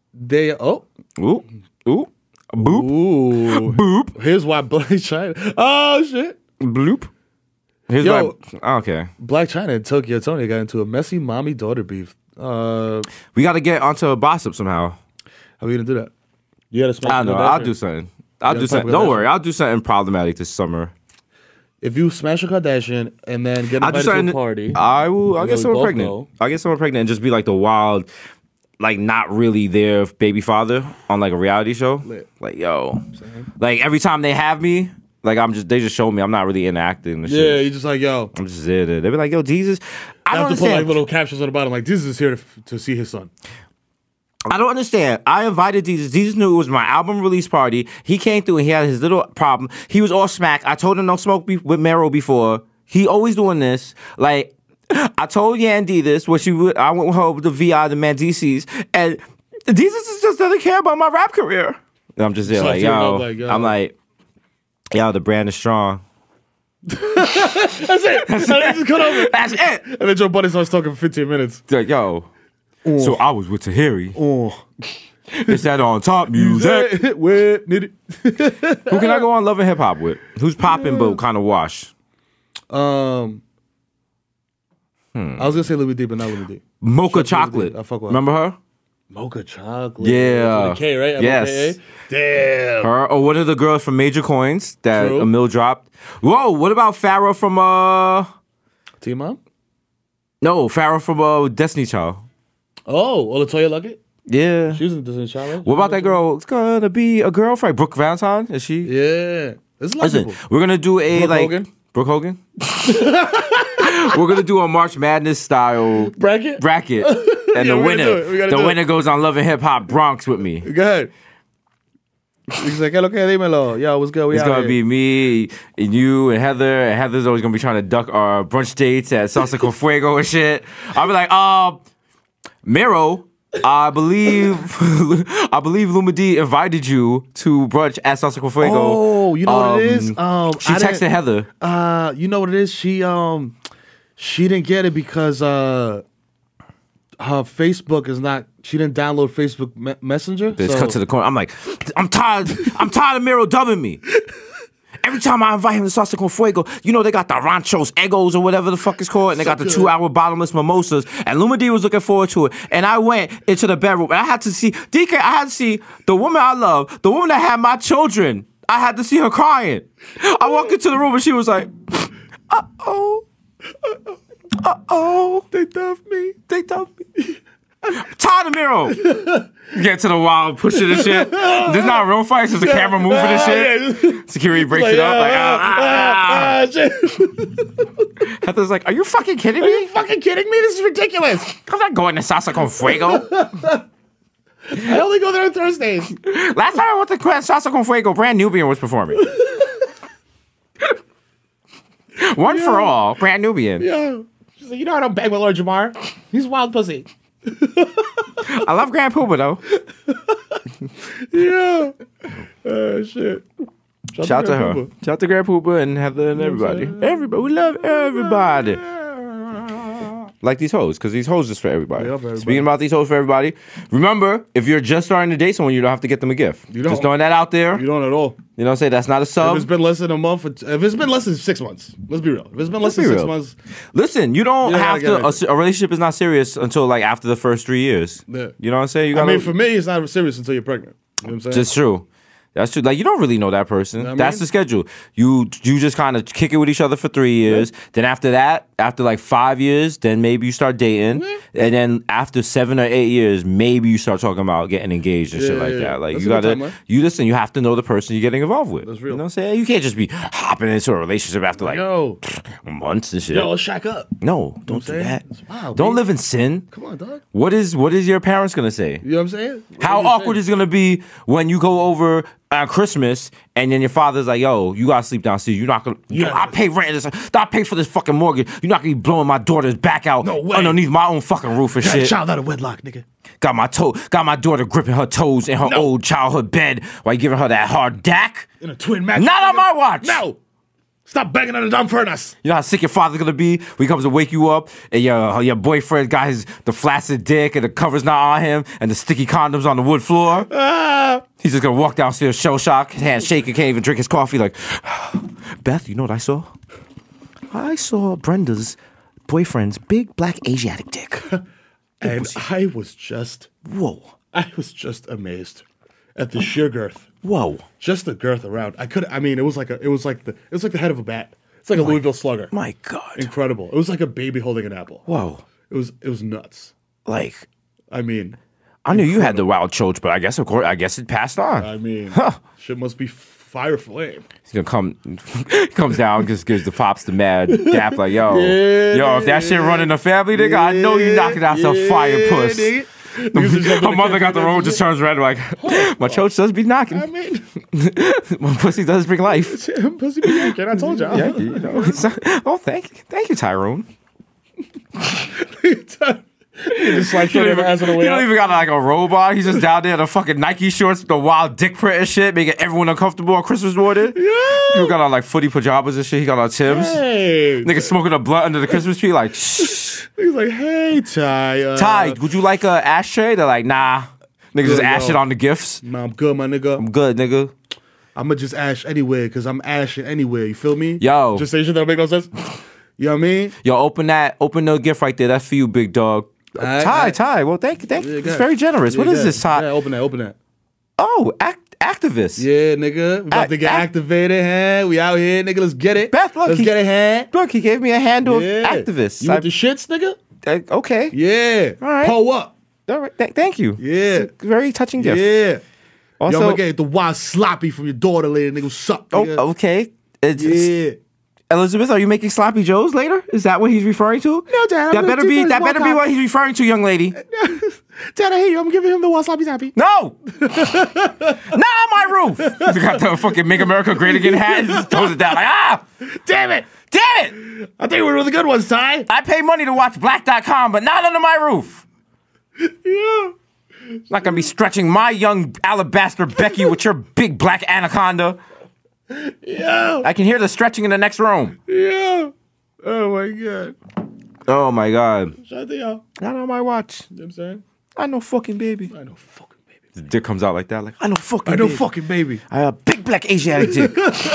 Boop. Ooh. Boop. Here's why Black China. Oh shit. Bloop. Here's okay. Black China and Tokyo Tony got into a messy mommy-daughter beef. We got to get onto a gossip somehow. How are we gonna do that? You gotta smash. I know. I'll do something. Don't worry. I'll do something problematic this summer. If you smash a Kardashian and then get invited to a party, I'll get someone pregnant. I'll get someone pregnant and just be like the wild, like not really their baby father on like a reality show. Lit. Like yo, like every time they have me, like they just show me I'm not really interacting and yeah, shit. you're just like yo. I'm just there. They be like yo, Jesus. I don't have to put like understand. little captions on the bottom like Jesus is here to see his son. I don't understand. I invited Jesus. Jesus knew it was my album release party. He came through and he had his little problem. He was all smack. I told him no smoke with Mero before. He always doing this. Like, I told Yandy this. I went with her with the VI, the Mandisi's, and Jesus just doesn't care about my rap career. And I'm just there like, yo. I'm like, yo, the brand is strong. That's it. That's it. Just cut over. That's it. And then Joe Buddy starts talking for 15 minutes. Like, yo. So I was with Tahiri. It's that on top music. Who can I go on Love and Hip Hop with? Who's popping but kind of wash? I was gonna say Louis D, but not Louis D. Mocha Chocolate. I fuck with her. Remember her? Mocha chocolate. Yeah. With a K, right? Yes. M-O-K-A? Damn. Her or one of the girls from Major Coins that True. Emil dropped. Whoa, what about Farrah from T-Mom? No, Farrah from Destiny Child. Oh, Latoya Luckett? Yeah. She was in Destiny Child, right? What about that girl? It's gonna be a girlfriend. Brooke Valentine? Is she? Yeah. There's a lot of Listen, people. we're gonna do a Brooke like Hogan? Brooke Hogan? We're gonna do a March Madness style Bracket? And Yeah, the we gotta do it. We winner, gotta the do it. winner goes on Love and Hip Hop Bronx with me. Go ahead. He's like, ¿qué lo que? Dímelo. Yo, what's good? We It's out gonna here. be me and you and Heather. And Heather's always gonna be trying to duck our brunch dates at Salsa con Fuego and shit. I'll be like, Mero, I believe Luma D invited you to brunch at Salsa con Fuego. Oh, you know what it is? She I texted didn't- Heather. You know what it is? She didn't get it because her Facebook is not. She didn't download Facebook Messenger. Let's so- cut to the corner. I'm like, I'm tired of Mero dubbing me. Every time I invite him to Salsa con Fuego, you know they got the Ranchos Egos or whatever the fuck it's called, and they got the 2-hour bottomless mimosas. And Luma D was looking forward to it. And I went into the bedroom and I had to see DK. I had to see the woman I love, the woman that had my children. I had to see her crying. I walked into the room and she was like, uh-oh. They dumped me. I'm tired of Mero. Get to the wild pushing and shit. This is not real fights. It's a camera moving and shit. Security breaks it up. Shit. Heather's like, are you fucking kidding Are you me? fucking kidding me? This is ridiculous. I'm not going to Salsa con Fuego. I only go there on Thursdays. Last time I went to Salsa con Fuego, Brand Nubian was performing. One for all, Brand Nubian. Yeah. She's like, you know I don't bang with Lord Jamar. He's a wild pussy. I love Grand Pooba though. Yeah. Oh, shit. Shout to her. Pooba. Shout to Grand Pooba and Heather and everybody. Everybody. We love everybody. Like these hoes, because these hoes is for everybody. Yeah, for everybody. Speaking about these hoes for everybody, remember, if you're just starting to date someone, you don't have to get them a gift. You don't. Just throwing that out there. You don't at all. You know what I'm saying? That's not a sub. If it's been less than a month, if it's been less than 6 months, let's be real. If it's been less Let's than be 6 real. months, Listen, you don't You don't have gotta to. A relationship is not serious until like after the first 3 years. Yeah. You know what I'm saying? You I gotta, mean, for me, it's not serious until you're pregnant. You know what I'm saying? That's true. That's true. Like you don't really know that person. know what I That's mean? the schedule. You just kind of kick it with each other for 3 years. Then after that, after like 5 years, then maybe you start dating. And then after 7 or 8 years, maybe you start talking about getting engaged and shit like that. Like That's you a good gotta, timeline. you listen. You have to know the person you're getting involved with. That's real. You know what I'm saying? You can't just be hopping into a relationship after like Yo, months and shit. let's shack up. No, don't do saying? that. It's wild, Don't B. live in sin. Come on, dog. What is your parents gonna say? You know what I'm saying? How awkward is it gonna be when you go over on Christmas and then your father's like, "Yo, you gotta sleep downstairs. You're not gonna. I pay rent. I pay for this fucking mortgage. You're not gonna be blowing my daughter's back out No way. underneath my own fucking roof and shit. Child out of wedlock, nigga. Got my daughter gripping her toes in her old childhood bed while you giving her that hard dack. In a twin match. Not on my watch. No. Stop banging on the dumb furnace. You know how sick your father's gonna be when he comes to wake you up and your boyfriend got the flaccid dick and the cover's not on him and the sticky condoms on the wood floor. He's just gonna walk downstairs shell shock, his hand shaking, can't even drink his coffee. Like, Beth, you know what I saw? I saw Brenda's boyfriend's big black Asiatic dick. And I was just amazed at the sheer girth. Whoa. Just the girth around. It was like the head of a bat. It's like a Louisville Slugger. My God. Incredible. It was like a baby holding an apple. Whoa. It was nuts. Like, I mean, I knew you had the wild choach, but I guess it passed on. Shit must be fire flame. He's gonna comes down, just gives the pops the mad dap, like, yo, if that shit running the family, nigga, I know you knocking out some fire puss. Her mother got the road, just turns red, like, my choach does be knocking. I mean, My pussy does bring life. pussy be yanking. I told y'all. Yeah, you know. Oh, thank you, Tyrone. Just like You your ass on the way don't out. even got like a robot. He's just down there in the fucking Nike shorts with the wild dick print and shit, making everyone uncomfortable on Christmas morning. People got on like footy pajamas and shit. He got on Tim's. Hey. Nigga smoking a blunt under the Christmas tree, like, shh. He's like, hey, Ty. Ty, would you like a ashtray? They're like, nah. Nigga just ash it on the gifts. Nah, I'm good, my nigga. I'm good, nigga. I'm gonna just ash anywhere because I'm ashing anywhere. You feel me? Yo. Just say shit that don't make no sense. You know what I mean? Yo, open the gift right there. That's for you, big dog. Ty. Well, thank you. It's very generous. What is this, Ty? Yeah, open that. Oh, activist. Yeah, nigga. We about to get activated, huh? We out here, nigga. Let's get it. Beth, look. Let's get it, huh? Look, he gave me a handle of activists. You with the shits, nigga? Okay. Yeah. All right. Pull up. All right. Thank you. Yeah. It's a very touching gift. Yeah. Also, yo, I'm gonna get the wild sloppy from your daughter later, nigga. Suck. Nigga. Oh, okay. Yeah. Elizabeth, are you making sloppy joes later? Is that what he's referring to? No, Dad. That better be what he's referring to, young lady. Dad, I hear you. I'm giving him the wild sloppy toppy. No! Not on my roof! He got the fucking Make America Great Again hat and just throws it down like, Damn it! I think we're really good ones, Ty. I pay money to watch black.com, but not under my roof. Yeah. I'm not gonna be stretching my young alabaster Becky with your big black anaconda. Yeah. I can hear the stretching in the next room. Yeah. Oh my god. Oh my god. Shout out to y'all. Not on my watch. You know what I'm saying? I know fucking baby. The dick comes out like that. Like, I know fucking baby. I have a big black Asiatic dick.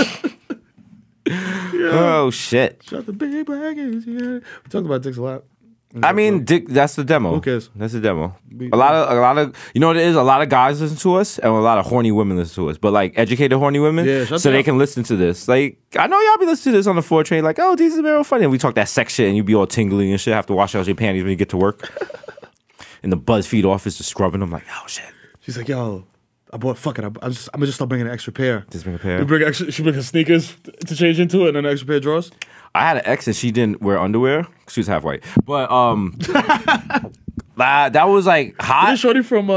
Yeah. Oh shit. Shout out to big black Asiatic. We talked about dicks a lot. I mean, dick. That's the demo. Who cares? That's the demo. A lot of. You know what it is? A lot of guys listen to us, and a lot of horny women listen to us. But like educated horny women, so they can listen to this. Like I know y'all be listening to this on the 4 train. Like, oh, these is Mero funny. And we talk that sex shit, and you be all tingly and shit. Have to wash out your panties when you get to work. In the BuzzFeed office, just scrubbing them. Like, oh shit. She's like, yo, I bought. Fuck it. I'm gonna just start bringing an extra pair. Just bring a pair. She bring her sneakers to change into it, and then an extra pair of drawers. I had an ex and she didn't wear underwear. She was half white, but that was like hot. This shorty from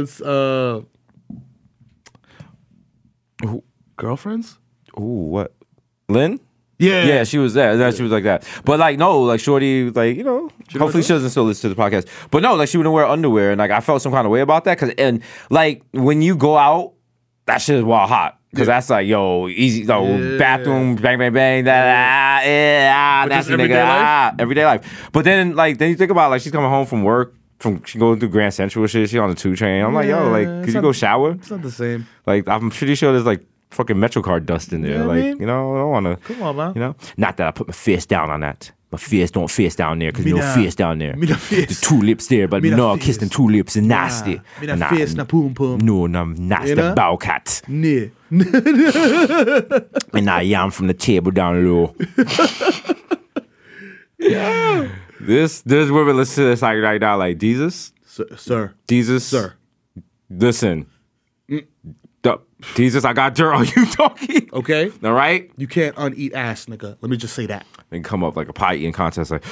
Girlfriends. Ooh, what? Lynn? Yeah, she was there. She was like that. But like, no, like shorty, like hopefully she doesn't still listen to the podcast. But no, like she wouldn't wear underwear, and like I felt some kind of way about that and like when you go out, that shit is wild hot. Because that's like, yo, easy, bathroom, bang, bang, bang, nasty nigga, everyday life. But then you think about, like, she's coming home from work, she going through Grand Central shit, she on the 2 train. I'm like, yo, like, could you go shower? It's not the same. Like, I'm pretty sure there's, like, fucking MetroCard dust in there. Like, I don't want to. Come on, man. Not that I put my fist down on that. My fist don't fist down there, because no fist down there. The 2 lips there, but no kissing 2 lips is nasty. Nah, fist, na pum pum. No, nasty bow cat. Yeah. And I am from the table down low. Yeah. This women listen to this like right now, like Desus. Sir. Desus. Sir. Listen. Desus, I got dirt on you, doggy. Okay. All right? You can't uneat ass, nigga. Let me just say that. And come up like a pie eating contest, like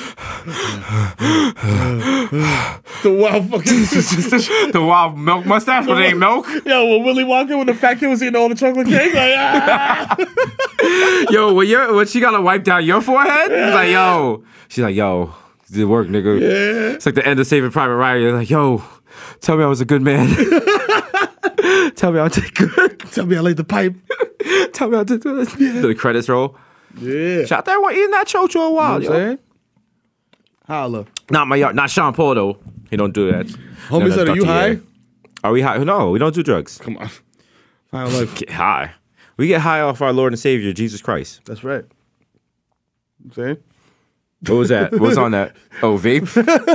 the wild fucking the wild milk mustache, but it ain't milk. Yo, when Willy Wonka, when the fat kid was eating all the chocolate cake, like Yo, when she gotta wipe down your forehead, she's like, yo, did work, nigga. Yeah. It's like the end of Saving Private Ryan. You're like, yo, tell me I was a good man. Tell me I did good. Tell me I laid the pipe. Tell me I did good. Yeah. The credits roll. Yeah. Shout out there eating that chocho a while, you know what I'm saying? Holla. Not Sean Paul though. He don't do that. Homie said, are you high? Are we high? No, we don't do drugs. Come on. High on life. Get high. We get high off our Lord and Savior, Jesus Christ. That's right. See? What was that? What's on that? Oh, vape?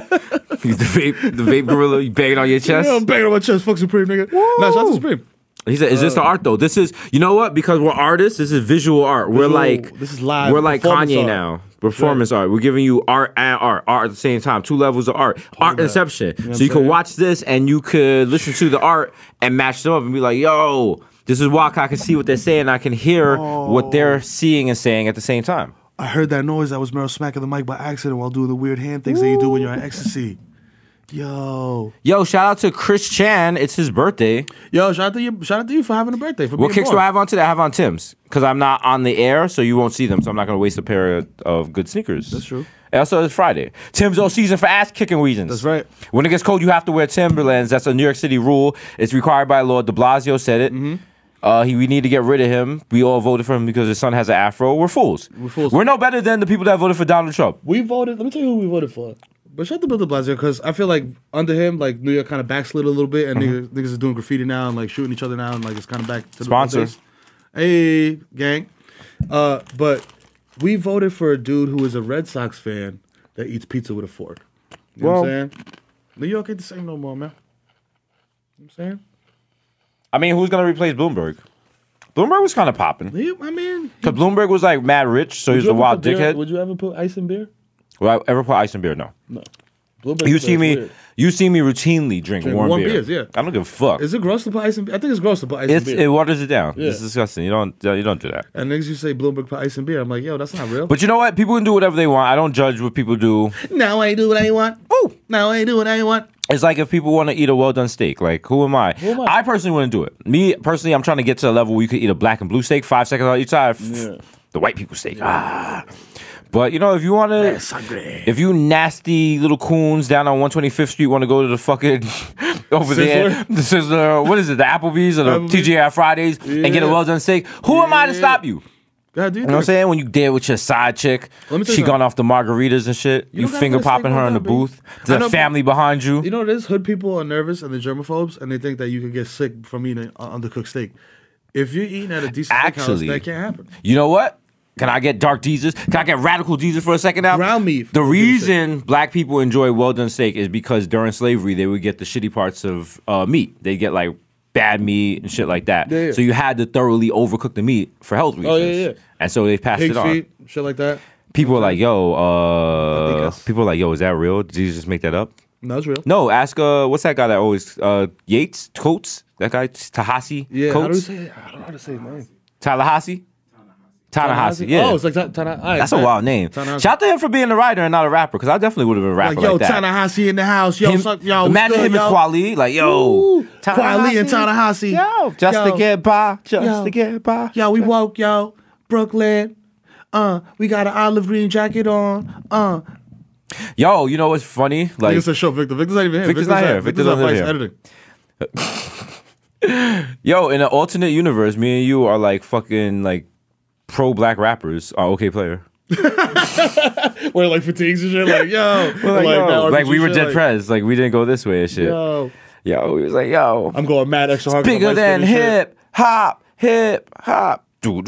the vape gorilla, you banging on your chest? Yeah, I'm banging on my chest. Fuck Supreme, nigga. Nah, shout out to Supreme. He said, is this the art though? This is, you know what? Because we're artists, this is visual art. This is live. We're like Kanye now. Performance art. We're giving you art and art at the same time. 2 levels of art. Art inception. You know so you can watch this and you could listen to the art and match them up and be like, yo, this is why I can see what they're saying. I can hear what they're seeing and saying at the same time. I heard that noise. That was Mero smacking the mic by accident while doing the weird hand things that you do when you're on ecstasy. Yo, shout out to Chris Chan. It's his birthday. Yo, shout out to you for having a birthday. What kicks do I have on today? I have on Tim's because I'm not on the air, so you won't see them. So I'm not going to waste a pair of good sneakers. That's true. And also, it's Friday. Tim's all season for ass kicking reasons. That's right. When it gets cold, you have to wear Timberlands. That's a New York City rule. It's required by law. De Blasio said it. Mm-hmm. We need to get rid of him. We all voted for him because his son has an afro. We're fools. We're no better than the people that voted for Donald Trump. We voted. Let me tell you who we voted for. But shout out to Bill de Blasio because I feel like under him, like New York kind of backslid a little bit, and niggas are doing graffiti now and like shooting each other now, and like it's kind of back to sponsor. Hey, gang. But we voted for a dude who is a Red Sox fan that eats pizza with a fork. You know what I'm saying? New York ain't the same no more, man. You know what I'm saying? I mean, who's gonna replace Bloomberg? Bloomberg was kind of popping. I mean, because Bloomberg was like mad rich, so he's a wild dickhead. Would you ever put ice in beer? Would I ever put ice in beer? No. No. You see me routinely drink warm beers. Yeah. I don't give a fuck. Is it gross to put ice in beer? I think it's gross to put ice in beer. It waters it down. Yeah. It's disgusting. You don't do that. And niggas you say Bloomberg put ice in beer. I'm like, yo, that's not real. But you know what? People can do whatever they want. I don't judge what people do. No, I ain't do what I want. Ooh. No, I ain't do what I want. It's like if people want to eat a well-done steak. Like, who am I? I personally wouldn't do it. Me, personally, I'm trying to get to a level where you could eat a black and blue steak, 5 seconds on each side. Yeah. The white people steak. But, you know, if you want to... If you nasty little coons down on 125th Street want to go to the fucking... over there. The Sizzler. What is it? The Applebee's or the TGI Fridays and get a well-done steak. Who am I to stop you? God, you know what I'm saying? When you there with your side chick, she gone off the margaritas and shit. You finger popping her in the booth. There's a family behind you. You know what it is? Hood people are nervous and they're germaphobes and they think that you could get sick from eating undercooked steak. If you're eating at a decent steakhouse, that can't happen. You know what? Can I get dark Jesus? Can I get radical Jesus for a second now? Ground meat. The reason black people enjoy well-done steak is because during slavery, they would get the shitty parts of meat. They get like bad meat and shit like that. Yeah. So you had to thoroughly overcook the meat for health reasons. Oh, yeah. And so they passed it on. Pig feet, shit like that. People are like, yo, is that real? Did you just make that up? No, it's real. No, ask, what's that guy that always, Yates? Coates? That guy, Tahasi? Yeah, Coates? how do you say it? I don't know how to say his name. Tallahassee? Ta-Nehisi, yeah. Oh, it's like Ta-Nehisi. That's a wild name. Shout out to him for being a writer and not a rapper, because I definitely would have been a rapper like that. Yo, Ta-Nehisi in the house. Yo, imagine him and Kweli, like, yo. Kweli and Ta-Nehisi. Yo, just to get by. To get by. Yo, we woke, yo. Brooklyn. We got an olive green jacket on. Yo, you know what's funny? Like, it's a show, Victor. Victor's not even here. Victor's not here. Victor's not here. Editing. Yo, in an alternate universe, me and you are like fucking like pro-black rappers are okay player. We're like fatigues and shit. Like, yo. Like we were dead prez. Like we didn't go this way and shit. Yo, he was like, yo. I'm going mad extra hard. Bigger than hip hop. Damn,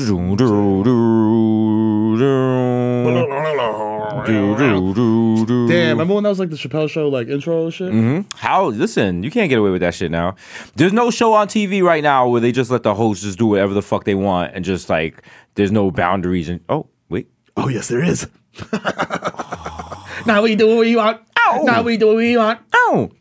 remember when that was like the Chappelle Show like intro shit? Listen, you can't get away with that shit now. There's no show on TV right now where they just let the host just do whatever the fuck they want and just like there's no boundaries and oh yes there is. Now we do what we want. Ow. Now we do what we want. Oh.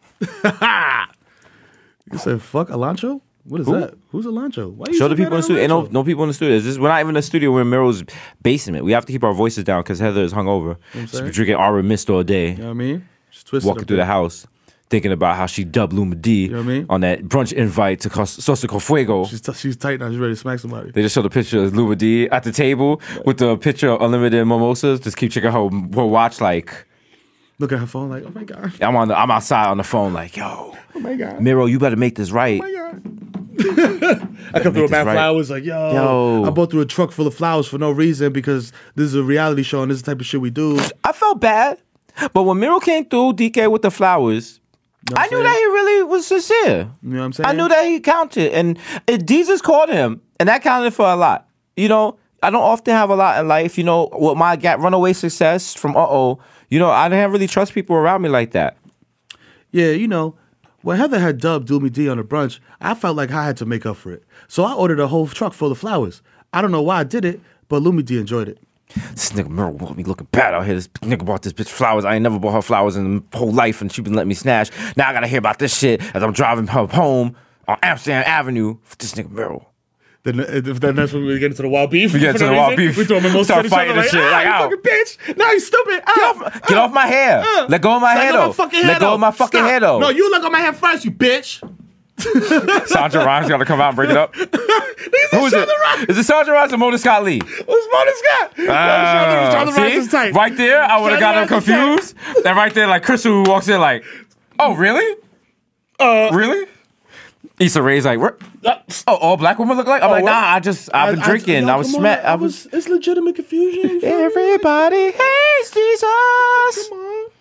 You said fuck Alancho? What is that? Who's Alancho? Why show the people in the studio. Ain't no people in the studio. We're not even in the studio. We're in Mero's basement. We have to keep our voices down because Heather is hungover. She's been drinking Aura Mist all day. You know what I mean? She's walking through the house, thinking about how she dubbed Luma D on that brunch invite to Sosa con Fuego. She's tight now. She's ready to smack somebody. They just showed a picture of Luma D at the table with the picture of unlimited mimosas. Just keep checking her watch like. Look at her phone like, oh my God. I'm outside on the phone like, yo. Oh my God. Mero, you better make this right. Oh my God. I come through with mad flowers like, yo. I bought through a truck full of flowers for no reason because this is a reality show and this is the type of shit we do. I felt bad. But when Mero came through, DK with the flowers, I knew that he really was sincere. You know what I'm saying? I knew that he counted. And Jesus called him. And that counted for a lot. You know, I don't often have a lot in life. You know, with my runaway success from you know, I didn't really trust people around me like that. Yeah, you know, when Heather had dubbed Doomy D on a brunch, I felt like I had to make up for it. So I ordered a whole truck full of flowers. I don't know why I did it, but Lumi D enjoyed it. This nigga Mero want me looking bad out here. This nigga bought this bitch flowers. I ain't never bought her flowers in the whole life, and she been letting me snatch. Now I gotta hear about this shit as I'm driving her home on Amsterdam Avenue for this nigga Mero. Then that's when we get into the wild beef. We get into the wild beef. We throw them start fighting and shit. Like, you fucking bitch. No, you stupid. Get off my hair. Let go of my hair, though. Let go of my fucking hair, though. No, you let go of my hair first, you bitch. Sandra Rhimes got to come out and break it up. Who is it? Is it Sandra Rhimes or Mona Scott Lee? Who's Mona Scott? Sandra Rhimes is tight. Right there, I would have got them confused. And right there, like Crystal who walks in like, oh, really? Really? Issa Rae's like, all black women look like? I'm like, nah, I've been drinking. It's legitimate confusion. Everybody hates Jesus. Come on.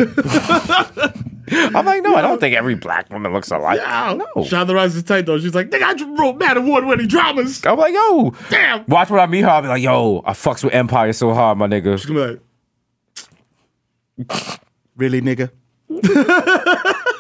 I'm like, no, I don't think every black woman looks alike. Yeah, no. Shonda Rhimes is tight, though. She's like, nigga, I just wrote mad award-winning dramas. I'm like, yo. Damn. Watch when I meet her, I'll be like, yo, I fucks with Empire so hard, my nigga. She's gonna be like, really, nigga?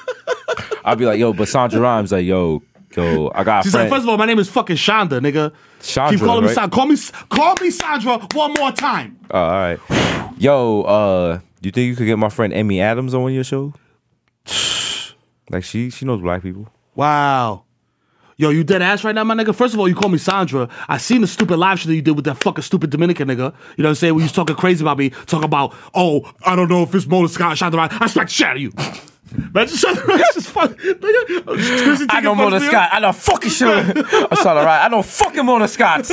I'll be like, yo, but Sandra Rhimes like, yo, I got a She's friend. like, first of all, my name is fucking Shonda, nigga. Chandra, Keep calling me right? Sandra. Call me Sandra one more time. Oh, all right. Yo, do you think you could get my friend Amy Adams on one of your shows? Like she knows black people. Wow. Yo, you dead ass right now, my nigga? First of all, you call me Sandra. I seen the stupid live shit that you did with that fucking stupid Dominican nigga. You know what I'm saying? When you was talking crazy about me, talking about, oh, I don't know if it's Mona Scott, Shonda Rhimes. I smack the shit out of you. Man, just Shonda Rhimes just fuck. Nigga, I know Mona Scott. I know fucking shit. I'm sorry, right? I know fucking Mona Scott.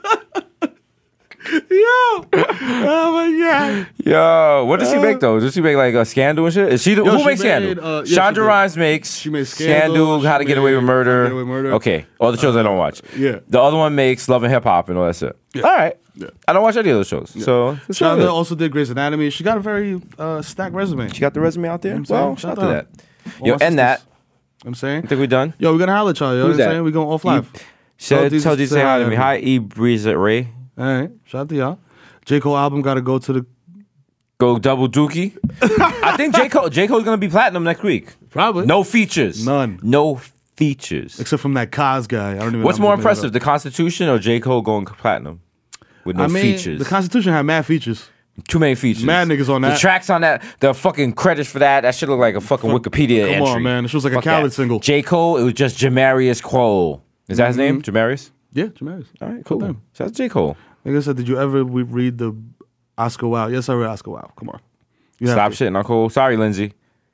Yo. Oh my God. Yo, what does she make though? Does she make like a Scandal and shit? Is she who makes Scandal? Chandra Rhimes makes. She made Scandal. How to Get Away with Murder. Okay, all the shows I don't watch. Yeah. The other one makes Love and Hip Hop and all that shit. Yeah. All right. Yeah. I don't watch any of those shows. Yeah. So Shonda also did Grey's Anatomy. She got a very stacked resume. She got the resume out there. Well, shout out to that. Yo, and and that. I'm saying. I think we done. Yo, we're gonna holler at y'all. You know what I'm saying? We going off live. Tell DJ say hi to me. Hi, E Breeze at Ray. All right, shout out to y'all. J. Cole album got to go to the... Go double dookie. I think J. Cole's going to be platinum next week. Probably. No features. None. No features. Except from that Kaz guy. I don't even What's more impressive, the Constitution or J. Cole going platinum? With no features. The Constitution had mad features. Too many features. Mad niggas on that. The tracks on that, the fucking credits for that shit look like a fucking Wikipedia entry. Come on, man. This was like a Khaled single. J. Cole, it was just Jamarius Cole. Is that his name? Jamarius? Yeah, Jamarius. All right, cool. Shout out to J. Cole. Like I said, did you ever read the Oscar Wilde? Yes, I read Oscar Wilde. Come on. Stop shitting on Cole. Sorry, Lindsay.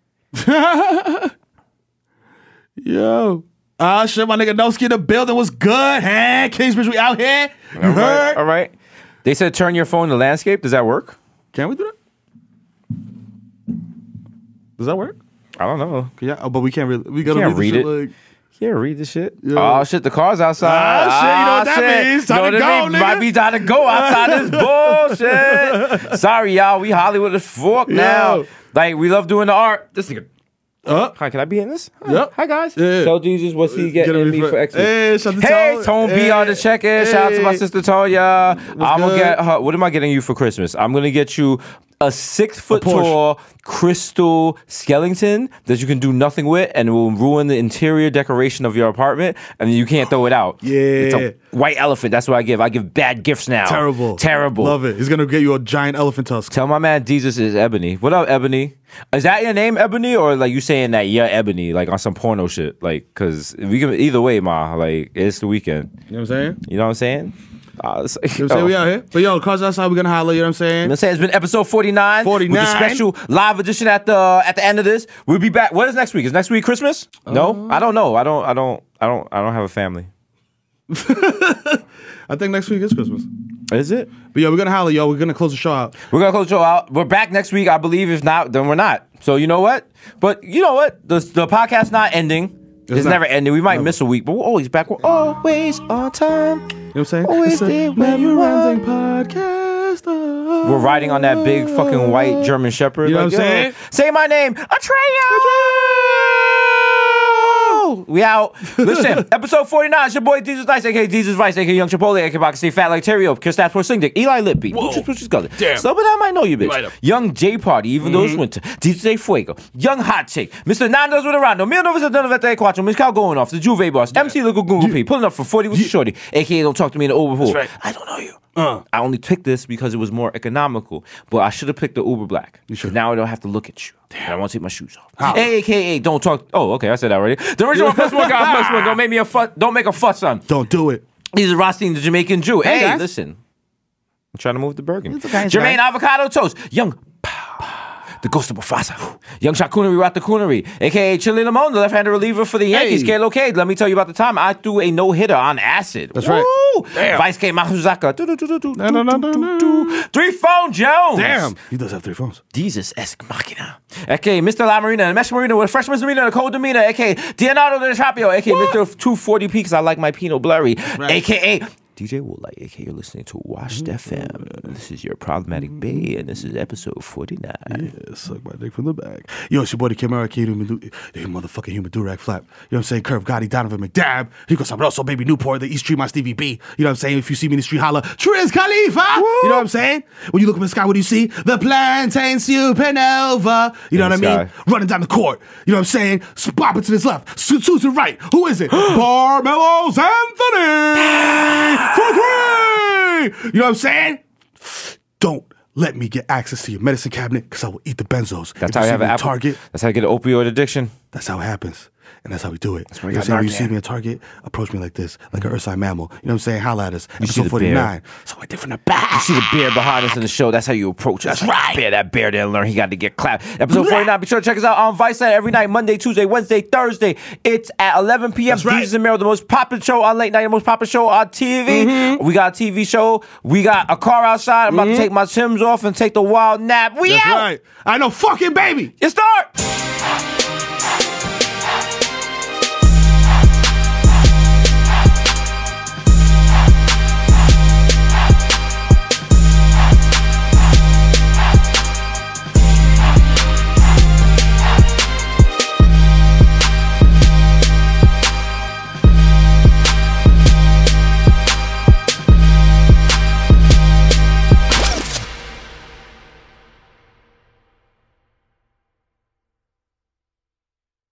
Yo. Ah, shit, my nigga Noski in the building was good, huh? Kingsbridge, we out here. You heard? All right. They said turn your phone to landscape. Does that work? Can we do that? Does that work? I don't know. Yeah, but we can't really. We gotta can't read it. Like, yeah, read this shit. Yeah. Oh shit, the car's outside. Ah, shit, you know what that means? Time to go, nigga. Might be time to go outside this bullshit. Sorry, y'all. We Hollywood as fuck now. Like, we love doing the art. This nigga. Hi, can I be in this? Yep. Hi, guys. Yeah. Tell Jesus what's he getting me for X. Hey, shout out to Hey, Tone B on the check-in. Shout out to my sister Toya. I'm going to get her. What am I getting you for Christmas? I'm going to get you a 6-foot tall crystal skeleton that you can do nothing with and it will ruin the interior decoration of your apartment and you can't throw it out. Yeah. It's a white elephant. That's what I give. I give bad gifts now. Terrible. Love it. He's going to get you a giant elephant tusk. Tell my man Desus is Ebony. What up, Ebony? Is that your name, Ebony? Or like you saying that you're Ebony, like on some porno shit? Like, cause we can, either way, ma, like it's the weekend. You know what I'm saying? You know what I'm saying? You know what I'm saying? We out here. But yo, cause that's how we're gonna holler, you know what I'm saying? You know what I'm saying? It's been episode 49. 49. With the special live edition at the end of this. We'll be back. What is next week? Is next week Christmas? No? I don't know. I don't have a family. I think next week is Christmas. Is it? But yo, we're gonna holler, yo. We're gonna close the show out. We're gonna close the show out. We're back next week, I believe. If not, then we're not. So you know what? But you know what? The podcast's not ending. It's never ending. We might miss a week, but we're always back. We're always on time. You know what I'm saying? Always did when you Never-ending podcast. We're riding on that big fucking white German Shepherd. You know what I'm saying? Say my name, Atreyu. We out. Listen, episode 49. It's your boy Jesus Nice, aka Jesus Vice, aka Young Chipotle, aka Bakasi Fat Like Terrio, Kiss That for Sling Dick, Eli Lipby, Push's Cousin. Damn. So, but I might know you, bitch. Right Young J Party, even though it's winter. DJ Fuego, Young Hot Take, Mr. Nando's with a Rondo, 1994, Miss Cal going off, the Juve boss, MC Little Google P, pulling up for 40 with Shorty, aka Don't Talk to Me in the Uber Pool. Right. I don't know you. I only picked this because it was more economical, but I should have picked the Uber Black. Now I don't have to look at you. Damn. I won't take my shoes off. AKA Don't Talk. Oh, okay, I said that already. The original +1 guy +1. Don't make me a fuss. Don't make a fuss, son. Don't do it. He's a Rothstein, the Jamaican Jew. Hey, guys. listen. I'm trying to move the Bergen. Okay, Jermaine Avocado Toast. Young. The Ghost of Mufasa. Young Shakunari Rat the Coonery, a.k.a. Chili Limon, the left-handed reliever for the Yankees. Hey. Kalo Cade, let me tell you about the time I threw a no-hitter on acid. That's right. Damn. Vice K. Mahuzaka. No. 3 Phone Jones. Damn. He does have 3 phones. Jesus Esque Machina. A.k.a. Mr. La Marina, and Mesh Marina with a fresh misdemeanor and a cold demeanor, a.k.a. Leonardo Del Trapio, a.k.a. Mr. 240p because I like my Pinot Blurry, Right. a.k.a. DJ Woolite, aka you're listening to Washed FM. This is your problematic bay, and this is episode 49. Yeah, suck my dick from the back. Yo, it's your boy, the Mero, motherfucking human durag flap. You know what I'm saying? Curve Gotti, Donovan McDab. He goes, I'm also Baby Newport, the East Street, my Stevie B. You know what I'm saying? If you see me in the street, holla, Triz Khalifa. Woo! You know what I'm saying? When you look up in the sky, what do you see? The plantain supernova. You know what I mean? Running down the court. You know what I'm saying? Bopping to this left. Two to the right. Who is it? Barmelos Anthony. For 3! You know what I'm saying? Don't let me get access to your medicine cabinet because I will eat the benzos. That's how you have an Target. That's how you get an opioid addiction. That's how it happens. And that's how we do it. That's where you know what I'm saying? When you see me at Target, approach me like this, like an Ursine mammal. You know what I'm saying? Holla at us. Episode 49. So we're different in the back. You see the bear behind us in the show. That's how you approach us. That's right. That bear didn't learn. He got to get clapped. Episode 49. Be sure to check us out on Vice every night, Monday, Tuesday, Wednesday, Thursday. It's at 11 p.m. That's right. Desus and Mero, the most popular show on late night, the most popular show on TV. We got a TV show. We got a car outside. I'm about to take my Timbs off and take the wild nap. We That's out. right. I know fucking baby. You start.